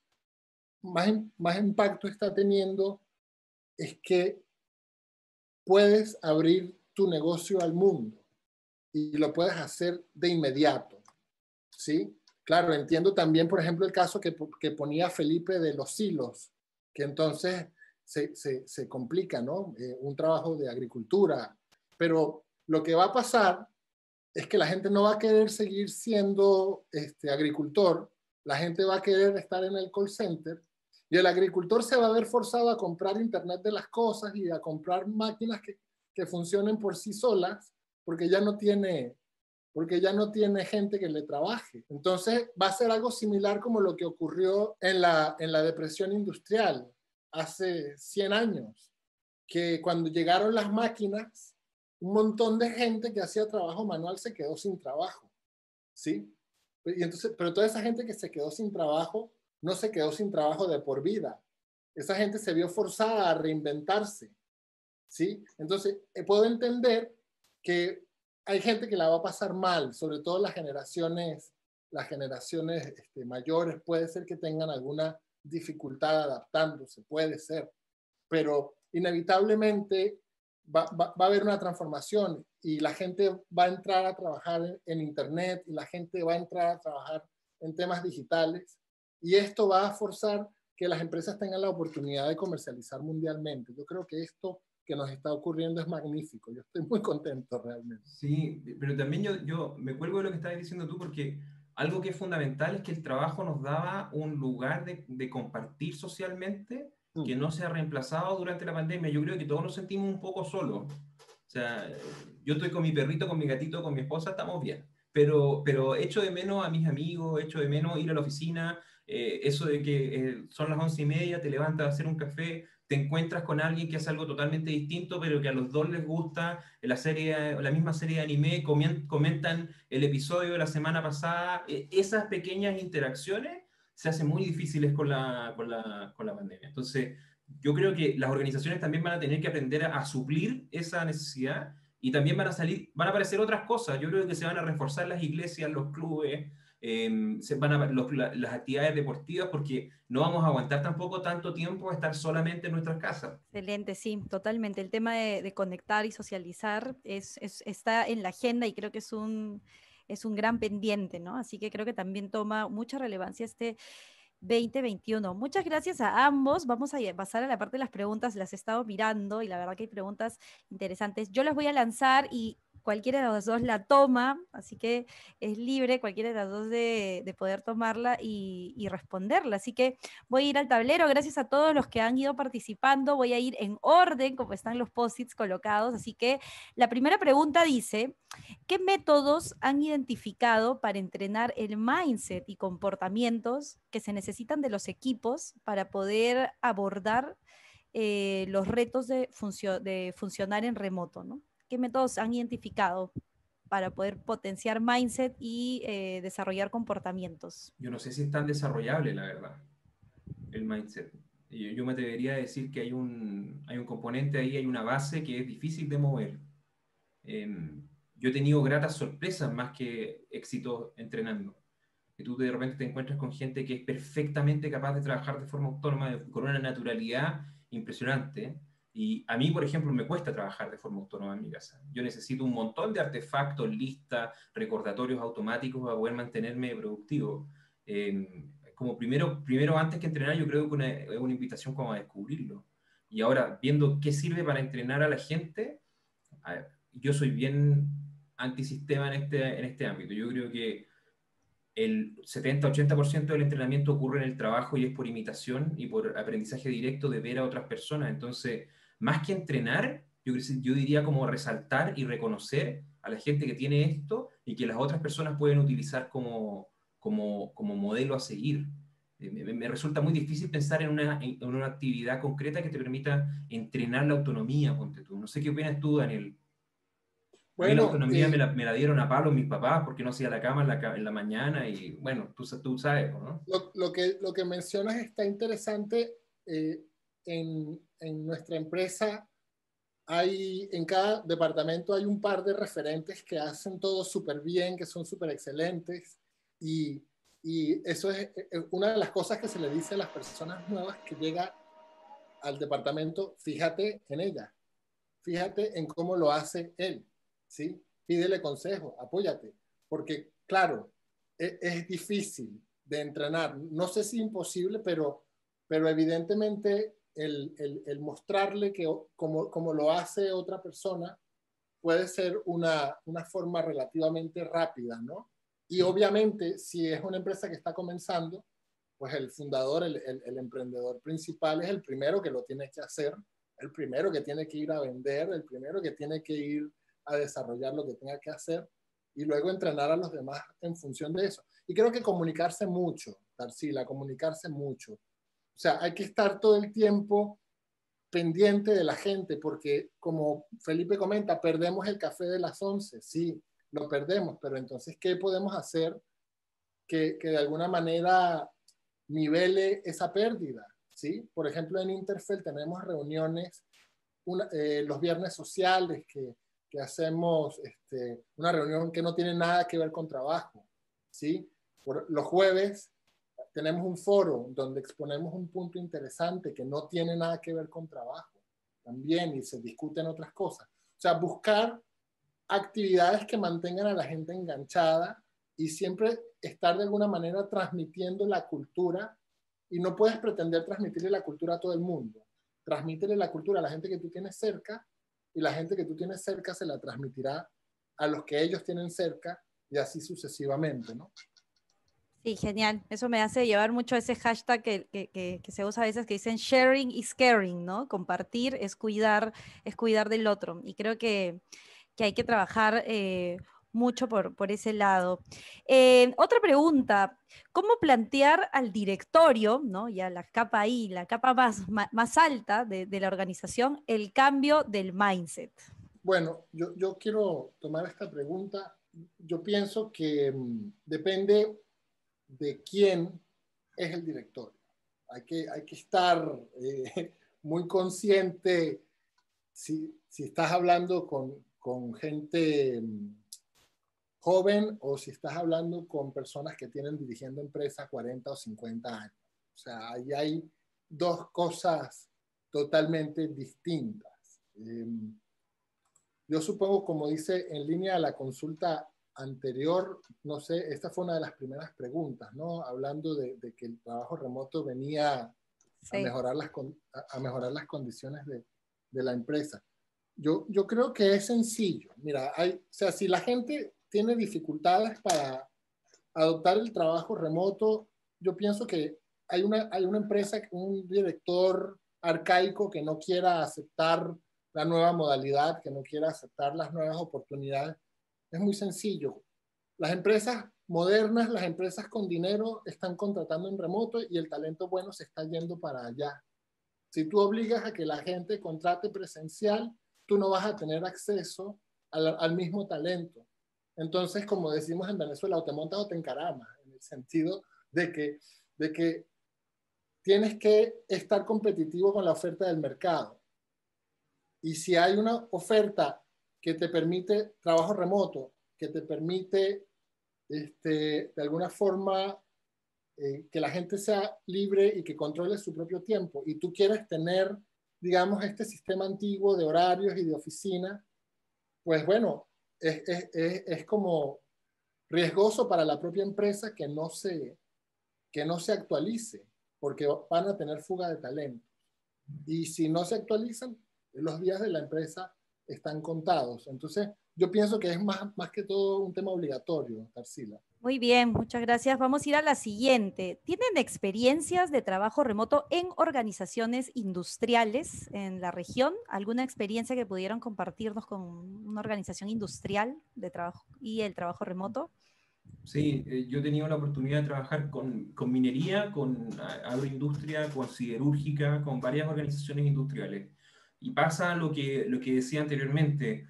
más impacto está teniendo es que puedes abrir tu negocio al mundo y lo puedes hacer de inmediato, ¿sí? Claro, entiendo también, por ejemplo, el caso que ponía Felipe de los silos, que entonces se complica, ¿no? Un trabajo de agricultura, pero lo que va a pasar es que la gente no va a querer seguir siendo agricultor, la gente va a querer estar en el call center y el agricultor se va a ver forzado a comprar Internet de las cosas y a comprar máquinas que funcionen por sí solas porque porque ya no tiene gente que le trabaje. Entonces va a ser algo similar como lo que ocurrió en la depresión industrial hace 100 años, que cuando llegaron las máquinas, un montón de gente que hacía trabajo manual se quedó sin trabajo, ¿sí? Y entonces, pero toda esa gente que se quedó sin trabajo, no se quedó sin trabajo de por vida. Esa gente se vio forzada a reinventarse, ¿sí? Entonces, puedo entender que hay gente que la va a pasar mal, sobre todo las generaciones mayores, puede ser que tengan alguna dificultad adaptándose, puede ser, pero inevitablemente va a haber una transformación y la gente va a entrar a trabajar en Internet y la gente va a entrar a trabajar en temas digitales y esto va a forzar que las empresas tengan la oportunidad de comercializar mundialmente. Yo creo que esto que nos está ocurriendo es magnífico. Yo estoy muy contento realmente. Sí, pero también yo me cuelgo de lo que estabas diciendo tú porque algo que es fundamental es que el trabajo nos daba un lugar de compartir socialmente que no se ha reemplazado durante la pandemia. Yo creo que todos nos sentimos un poco solos. O sea, yo estoy con mi perrito, con mi gatito, con mi esposa, estamos bien. Pero echo de menos a mis amigos, echo de menos ir a la oficina, eso de que son las 11:30, te levantas a hacer un café, te encuentras con alguien que hace algo totalmente distinto, pero que a los dos les gusta la misma serie de anime, comentan el episodio de la semana pasada. Esas pequeñas interacciones se hacen muy difíciles con la pandemia. Entonces, yo creo que las organizaciones también van a tener que aprender a suplir esa necesidad y también van a aparecer otras cosas. Yo creo que se van a reforzar las iglesias, los clubes, las actividades deportivas, porque no vamos a aguantar tampoco tanto tiempo estar solamente en nuestras casas. Excelente, sí, totalmente. El tema de conectar y socializar está en la agenda y creo que es un gran pendiente, ¿no? Así que creo que también toma mucha relevancia este 2021. Muchas gracias a ambos. Vamos a pasar a la parte de las preguntas. Las he estado mirando y la verdad que hay preguntas interesantes. Yo las voy a lanzar y cualquiera de los dos la toma, así que es libre cualquiera de las dos de poder tomarla y responderla. Así que voy a ir al tablero. Gracias a todos los que han ido participando. Voy a ir en orden como están los post-its colocados. Así que la primera pregunta dice, ¿qué métodos han identificado para entrenar el mindset y comportamientos que se necesitan de los equipos para poder abordar los retos de funcionar en remoto, ¿no? ¿Qué métodos han identificado para poder potenciar mindset y desarrollar comportamientos? Yo no sé si es tan desarrollable, la verdad, el mindset. Yo me atrevería a decir que hay un componente ahí, hay una base que es difícil de mover. Yo he tenido gratas sorpresas más que éxitos entrenando. que tú de repente te encuentras con gente que es perfectamente capaz de trabajar de forma autónoma, con una naturalidad impresionante. Y a mí, por ejemplo, me cuesta trabajar de forma autónoma en mi casa. Yo necesito un montón de artefactos, listas, recordatorios automáticos para poder mantenerme productivo. Como primero, antes que entrenar, yo creo que es una invitación como a descubrirlo. Y ahora, viendo qué sirve para entrenar a la gente, a ver, yo soy bien antisistema en este ámbito. Yo creo que el 70-80% del entrenamiento ocurre en el trabajo y es por imitación y por aprendizaje directo de ver a otras personas. Entonces, más que entrenar, yo diría como resaltar y reconocer a la gente que tiene esto y que las otras personas pueden utilizar como modelo a seguir. Me resulta muy difícil pensar en una actividad concreta que te permita entrenar la autonomía, ponte tú. No sé qué opinas tú, Daniel. A mí la Bueno, autonomía me la dieron a palo mis papás porque no hacía la cama en la mañana y bueno, tú sabes, ¿no? lo que mencionas está interesante. En nuestra empresa en cada departamento hay un par de referentes que hacen todo súper bien, que son súper excelentes, y, y eso es una de las cosas que se le dice a las personas nuevas que llega al departamento: fíjate en ella, fíjate en cómo lo hace él, ¿sí? Pídele consejo, apóyate, porque claro, es difícil de entrenar, no sé si imposible, pero evidentemente el mostrarle que como lo hace otra persona puede ser una forma relativamente rápida, ¿no? Y Sí. obviamente, si es una empresa que está comenzando, pues el fundador, el emprendedor principal es el primero que lo tiene que hacer, el primero que tiene que ir a vender, el primero que tiene que ir a desarrollar lo que tenga que hacer y luego entrenar a los demás en función de eso. Y creo que comunicarse mucho, Tarsila, comunicarse mucho. O sea, hay que estar todo el tiempo pendiente de la gente, porque como Felipe comenta, perdemos el café de las 11, sí, lo perdemos, pero entonces, ¿qué podemos hacer que de alguna manera nivele esa pérdida? ¿Sí? Por ejemplo, en Interfel tenemos reuniones los viernes sociales que hacemos una reunión que no tiene nada que ver con trabajo. ¿Sí? Los jueves tenemos un foro donde exponemos un punto interesante que no tiene nada que ver con trabajo también y se discuten otras cosas. O sea, buscar actividades que mantengan a la gente enganchada y siempre estar de alguna manera transmitiendo la cultura, y no puedes pretender transmitirle la cultura a todo el mundo. Transmítele la cultura a la gente que tú tienes cerca y la gente que tú tienes cerca se la transmitirá a los que ellos tienen cerca y así sucesivamente, ¿no? Sí, genial. Eso me hace llevar mucho ese hashtag que se usa a veces que dicen sharing is caring, ¿no? Compartir es cuidar del otro. Y creo que hay que trabajar mucho por ese lado. Otra pregunta, ¿cómo plantear al directorio, ¿no? Ya la capa ahí, la capa más alta de la organización, el cambio del mindset? Bueno, yo quiero tomar esta pregunta. Yo pienso que depende de quién es el directorio. Hay que estar muy consciente si estás hablando con gente joven o si estás hablando con personas que tienen dirigiendo empresas 40 o 50 años. O sea, ahí hay dos cosas totalmente distintas. Yo supongo, como dice en línea a la consulta anterior, no sé, esta fue una de las primeras preguntas, ¿no? Hablando de que el trabajo remoto venía a Sí. mejorar a mejorar las condiciones de la empresa. Yo creo que es sencillo. Mira, o sea, si la gente tiene dificultades para adoptar el trabajo remoto, yo pienso que hay una empresa, un director arcaico que no quiera aceptar la nueva modalidad, que no quiera aceptar las nuevas oportunidades. Es muy sencillo. Las empresas modernas, las empresas con dinero están contratando en remoto y el talento bueno se está yendo para allá. Si tú obligas a que la gente contrate presencial, tú no vas a tener acceso al mismo talento. Entonces, como decimos en Venezuela, o te montas o te encaramas, en el sentido de que tienes que estar competitivo con la oferta del mercado. Y si hay una oferta que te permite trabajo remoto, que te permite de alguna forma, que la gente sea libre y que controle su propio tiempo, y tú quieres tener, digamos, este sistema antiguo de horarios y de oficina, pues bueno, es como riesgoso para la propia empresa que no se actualice, porque van a tener fuga de talento. Y si no se actualizan, los días de la empresa están contados. Entonces, yo pienso que es más que todo un tema obligatorio, Tarsila. Muy bien, muchas gracias. Vamos a ir a la siguiente. ¿Tienen experiencias de trabajo remoto en organizaciones industriales en la región? ¿Alguna experiencia que pudieran compartirnos con una organización industrial de trabajo y el trabajo remoto? Sí, yo he tenido la oportunidad de trabajar con minería, con agroindustria, con siderúrgica, con varias organizaciones industriales. Y pasa lo que decía anteriormente,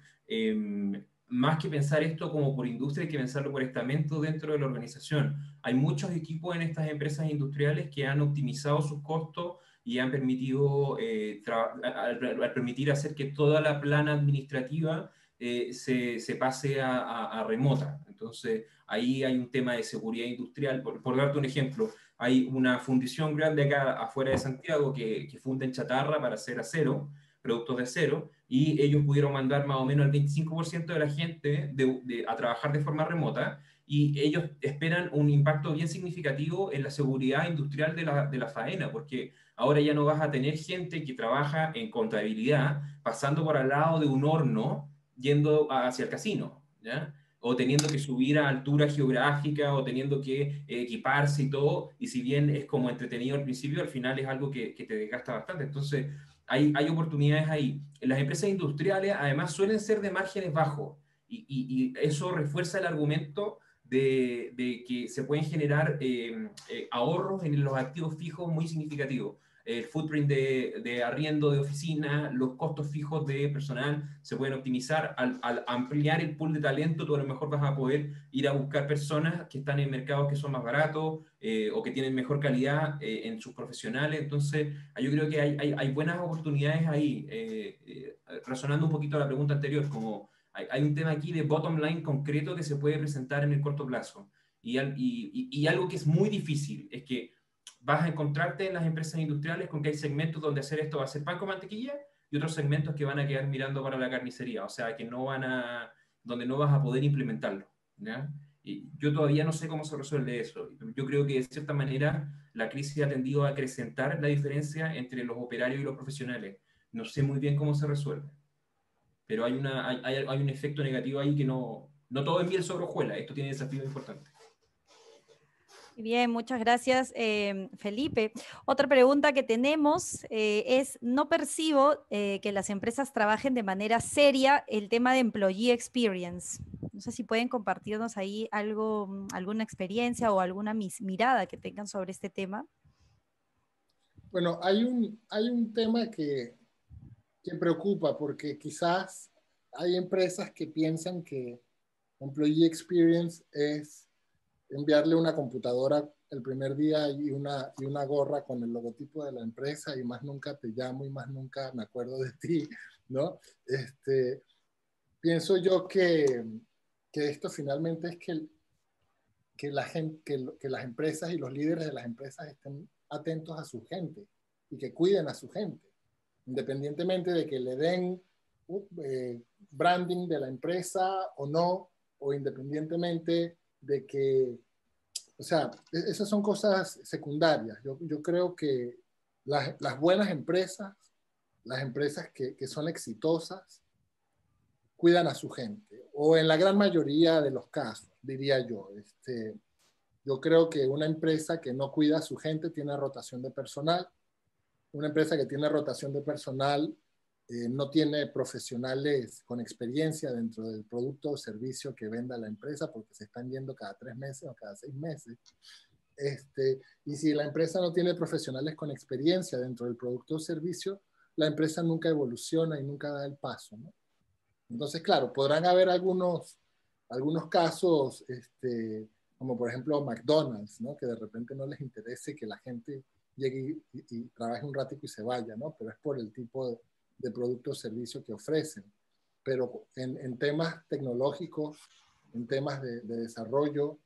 más que pensar esto como por industria, hay que pensarlo por estamento dentro de la organización. Hay muchos equipos en estas empresas industriales que han optimizado sus costos y han permitido, al permitir hacer que toda la plana administrativa se pase a remota. Entonces, ahí hay un tema de seguridad industrial. Por darte un ejemplo, hay una fundición grande acá afuera de Santiago que funden chatarra para hacer acero, productos de acero, y ellos pudieron mandar más o menos el 25% de la gente a trabajar de forma remota, y ellos esperan un impacto bien significativo en la seguridad industrial de la faena, porque ahora ya no vas a tener gente que trabaja en contabilidad pasando por al lado de un horno yendo hacia el casino, ¿ya? O teniendo que subir a altura geográfica, o teniendo que equiparse y todo, y si bien es como entretenido al principio, al final es algo que te desgasta bastante. Entonces, hay oportunidades ahí. Las empresas industriales, además, suelen ser de márgenes bajos, y eso refuerza el argumento de que se pueden generar ahorros en los activos fijos muy significativos. El footprint de arriendo de oficina, los costos fijos de personal se pueden optimizar. Al ampliar el pool de talento, tú a lo mejor vas a poder ir a buscar personas que están en mercados que son más baratos, o que tienen mejor calidad en sus profesionales. Entonces, yo creo que hay buenas oportunidades ahí. Razonando un poquito a la pregunta anterior, como hay un tema aquí de bottom line concreto que se puede presentar en el corto plazo. Y algo que es muy difícil es que vas a encontrarte en las empresas industriales con que hay segmentos donde hacer esto va a ser pan con mantequilla, y otros segmentos que van a quedar mirando para la carnicería, o sea, que no van a, donde no vas a poder implementarlo, ¿ya? Y yo todavía no sé cómo se resuelve eso. Yo creo que de cierta manera la crisis ha tendido a acrecentar la diferencia entre los operarios y los profesionales. No sé muy bien cómo se resuelve, pero hay un efecto negativo ahí que no todo es miel sobre hojuelas. Esto tiene desafíos importantes. Bien, muchas gracias, Felipe. Otra pregunta que tenemos es, no percibo que las empresas trabajen de manera seria el tema de employee experience. No sé si pueden compartirnos ahí algo, alguna experiencia o alguna mirada que tengan sobre este tema. Bueno, hay un tema que preocupa, porque quizás hay empresas que piensan que Employee Experience es enviarle una computadora el primer día y una gorra con el logotipo de la empresa, y más nunca te llamo y más nunca me acuerdo de ti, ¿no? Pienso yo que esto finalmente es que la gente, que las empresas y los líderes de las empresas estén atentos a su gente y que cuiden a su gente, independientemente de que le den branding de la empresa o no, o independientemente de que, o sea, esas son cosas secundarias. Yo creo que las buenas empresas, las empresas que son exitosas, cuidan a su gente, o en la gran mayoría de los casos, diría yo. Yo creo que una empresa que no cuida a su gente tiene rotación de personal. Una empresa que tiene rotación de personal no tiene profesionales con experiencia dentro del producto o servicio que venda la empresa, porque se están yendo cada 3 meses o cada 6 meses. Y si la empresa no tiene profesionales con experiencia dentro del producto o servicio, la empresa nunca evoluciona y nunca da el paso, ¿no? Entonces, claro, podrán haber algunos casos, como por ejemplo McDonald's, ¿no? Que de repente no les interese que la gente llegue y trabaje un ratico y se vaya, ¿no? Pero es por el tipo de producto o servicio que ofrecen. Pero en temas tecnológicos, en temas de desarrollo,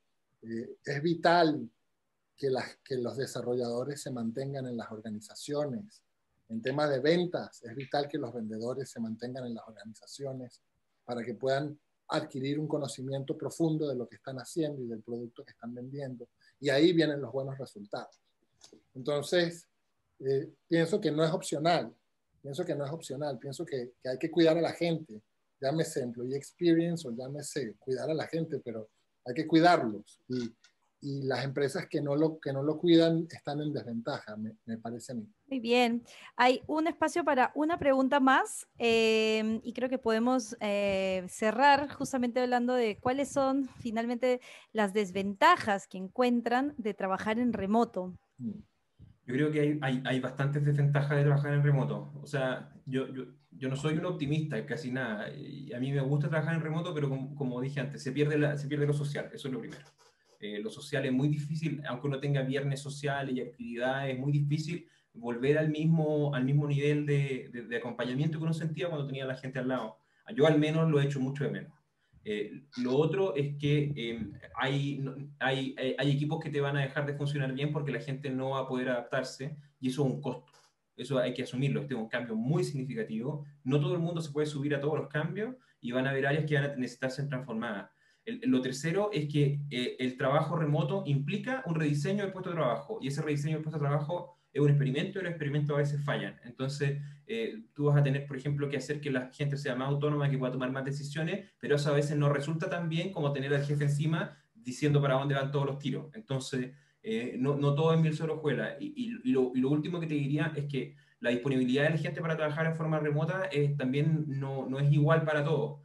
Es vital que los desarrolladores se mantengan en las organizaciones. En tema de ventas, es vital que los vendedores se mantengan en las organizaciones para que puedan adquirir un conocimiento profundo de lo que están haciendo y del producto que están vendiendo. Y ahí vienen los buenos resultados. Entonces, pienso que no es opcional. Pienso que hay que cuidar a la gente. Llámese employee experience o llámese cuidar a la gente, pero hay que cuidarlos. Y las empresas que no lo cuidan están en desventaja, me parece a mí. Muy bien. Hay un espacio para una pregunta más y creo que podemos cerrar justamente hablando de cuáles son finalmente las desventajas que encuentran de trabajar en remoto. Yo creo que hay bastantes desventajas de trabajar en remoto. O sea, yo no soy un optimista, casi nada. Y a mí me gusta trabajar en remoto, pero como dije antes, se pierde lo social, eso es lo primero. Lo social es muy difícil, aunque uno tenga viernes sociales y actividades, es muy difícil volver al mismo nivel de acompañamiento que uno sentía cuando tenía a la gente al lado. Yo al menos lo he hecho mucho de menos. Lo otro es que hay equipos que te van a dejar de funcionar bien porque la gente no va a poder adaptarse y eso es un costo. Eso hay que asumirlo. Este es un cambio muy significativo. No todo el mundo se puede subir a todos los cambios y van a haber áreas que van a necesitar ser transformadas. Lo tercero es que el trabajo remoto implica un rediseño del puesto de trabajo y ese rediseño del puesto de trabajo es un experimento y los experimentos a veces fallan. Entonces, tú vas a tener, por ejemplo, que hacer que la gente sea más autónoma, que pueda tomar más decisiones, pero eso a veces no resulta tan bien como tener al jefe encima diciendo para dónde van todos los tiros. Entonces, no todo es miel sobre hojuelas. Y lo último que te diría es que la disponibilidad de la gente para trabajar en forma remota también no es igual para todos.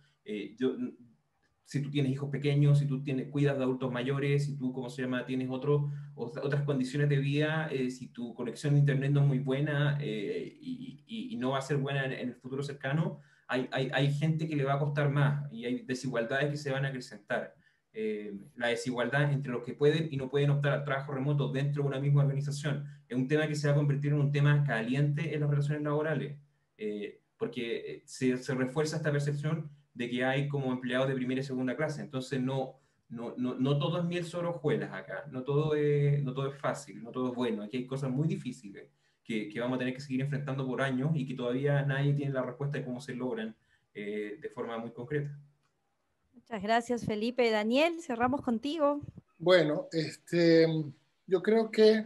Si tú tienes hijos pequeños, si tú cuidas de adultos mayores, si tú, tienes otras condiciones de vida, si tu conexión de internet no es muy buena y no va a ser buena en el futuro cercano, hay gente que le va a costar más y hay desigualdades que se van a acrecentar. La desigualdad entre los que pueden y no pueden optar al trabajo remoto dentro de una misma organización es un tema que se va a convertir en un tema caliente en las relaciones laborales, porque se refuerza esta percepción de que hay como empleados de primera y segunda clase. Entonces, no todo es miel sobre hojuelas acá, no todo es fácil, no todo es bueno. Aquí hay cosas muy difíciles que vamos a tener que seguir enfrentando por años y que todavía nadie tiene la respuesta de cómo se logran de forma muy concreta. Muchas gracias, Felipe. Daniel, cerramos contigo. Bueno, yo creo que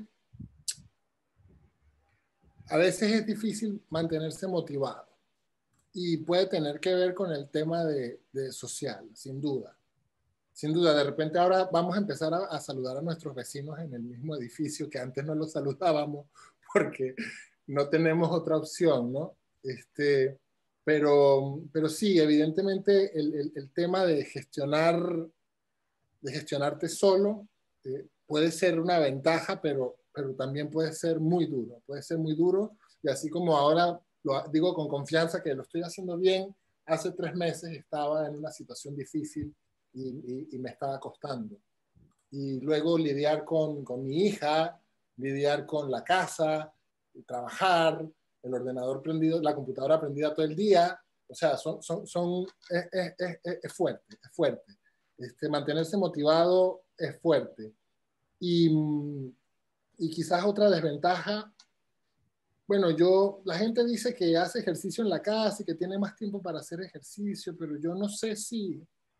a veces es difícil mantenerse motivado y puede tener que ver con el tema de social, sin duda. Sin duda, de repente ahora vamos a empezar a saludar a nuestros vecinos en el mismo edificio que antes no los saludábamos porque no tenemos otra opción, ¿no? Pero sí, evidentemente el tema de gestionarte solo puede ser una ventaja, pero también puede ser muy duro, y así como ahora lo digo con confianza que lo estoy haciendo bien, hace 3 meses estaba en una situación difícil y me estaba costando. Y luego lidiar con mi hija, lidiar con la casa, trabajar, el ordenador prendido, la computadora prendida todo el día, o sea, es fuerte. Mantenerse motivado es fuerte. Y quizás otra desventaja, bueno, la gente dice que hace ejercicio en la casa y que tiene más tiempo para hacer ejercicio, pero yo no sé si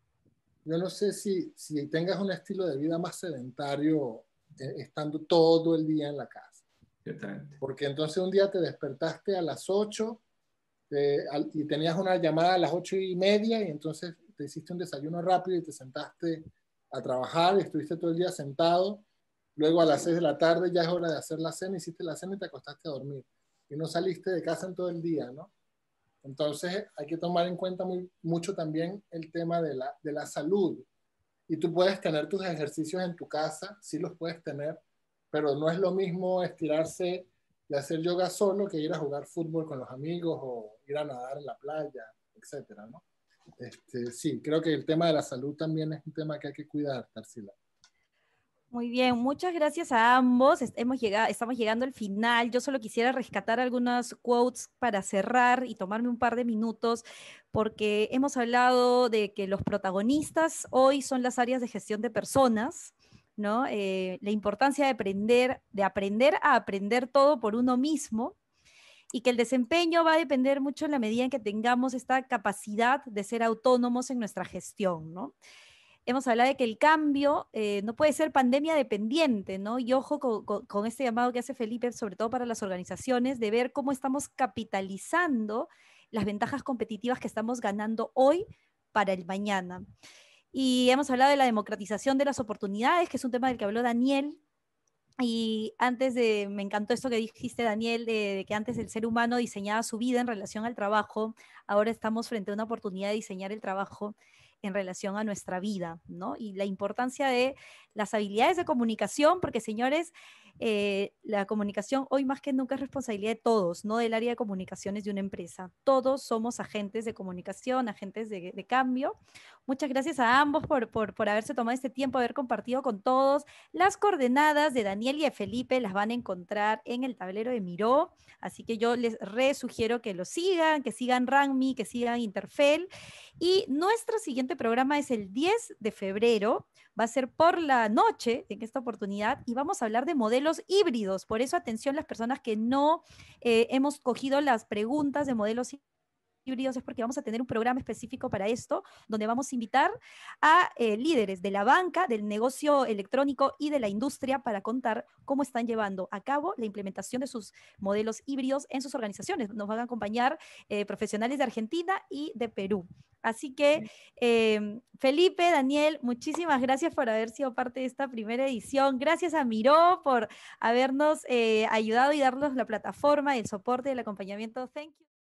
tengas un estilo de vida más sedentario estando todo el día en la casa. Ciertamente. Porque entonces un día te despertaste a las 8 y tenías una llamada a las 8:30 y entonces te hiciste un desayuno rápido y te sentaste a trabajar y estuviste todo el día sentado. Luego a las 6 de la tarde ya es hora de hacer la cena, hiciste la cena y te acostaste a dormir. Y no saliste de casa en todo el día, ¿no? Entonces hay que tomar en cuenta mucho también el tema de la salud. Y tú puedes tener tus ejercicios en tu casa, sí los puedes tener, pero no es lo mismo estirarse y hacer yoga solo que ir a jugar fútbol con los amigos o ir a nadar en la playa, etcétera, ¿no? Sí, creo que el tema de la salud también es un tema que hay que cuidar, Tarsila. Muy bien, muchas gracias a ambos. Estamos llegando al final. Yo solo quisiera rescatar algunas quotes para cerrar y tomarme un par de minutos, porque hemos hablado de que los protagonistas hoy son las áreas de gestión de personas, ¿no? La importancia de aprender a aprender todo por uno mismo, y que el desempeño va a depender mucho en la medida en que tengamos esta capacidad de ser autónomos en nuestra gestión, ¿no? Hemos hablado de que el cambio no puede ser pandemia dependiente, ¿no? Y ojo con este llamado que hace Felipe, sobre todo para las organizaciones, de ver cómo estamos capitalizando las ventajas competitivas que estamos ganando hoy para el mañana. Y hemos hablado de la democratización de las oportunidades, que es un tema del que habló Daniel. Y me encantó esto que dijiste, Daniel, de que antes el ser humano diseñaba su vida en relación al trabajo, ahora estamos frente a una oportunidad de diseñar el trabajo en relación a nuestra vida, ¿no? Y la importancia de las habilidades de comunicación, porque señores, la comunicación hoy más que nunca es responsabilidad de todos, no del área de comunicaciones de una empresa. Todos somos agentes de comunicación, agentes de cambio. Muchas gracias a ambos por haberse tomado este tiempo, haber compartido con todos. Las coordenadas de Daniel y de Felipe las van a encontrar en el tablero de Miro, así que yo les sugiero que lo sigan, que sigan RANMI, que sigan Interfel. Y nuestro siguiente programa es el 10 de febrero, va a ser por la noche en esta oportunidad, y vamos a hablar de modelos híbridos. Por eso, atención, las personas que no hemos cogido las preguntas de modelos híbridos, es porque vamos a tener un programa específico para esto, donde vamos a invitar a líderes de la banca, del negocio electrónico y de la industria para contar cómo están llevando a cabo la implementación de sus modelos híbridos en sus organizaciones. Nos van a acompañar profesionales de Argentina y de Perú. Así que, Felipe, Daniel, muchísimas gracias por haber sido parte de esta primera edición. Gracias a Miro por habernos ayudado y darnos la plataforma, el soporte, el acompañamiento. Thank you.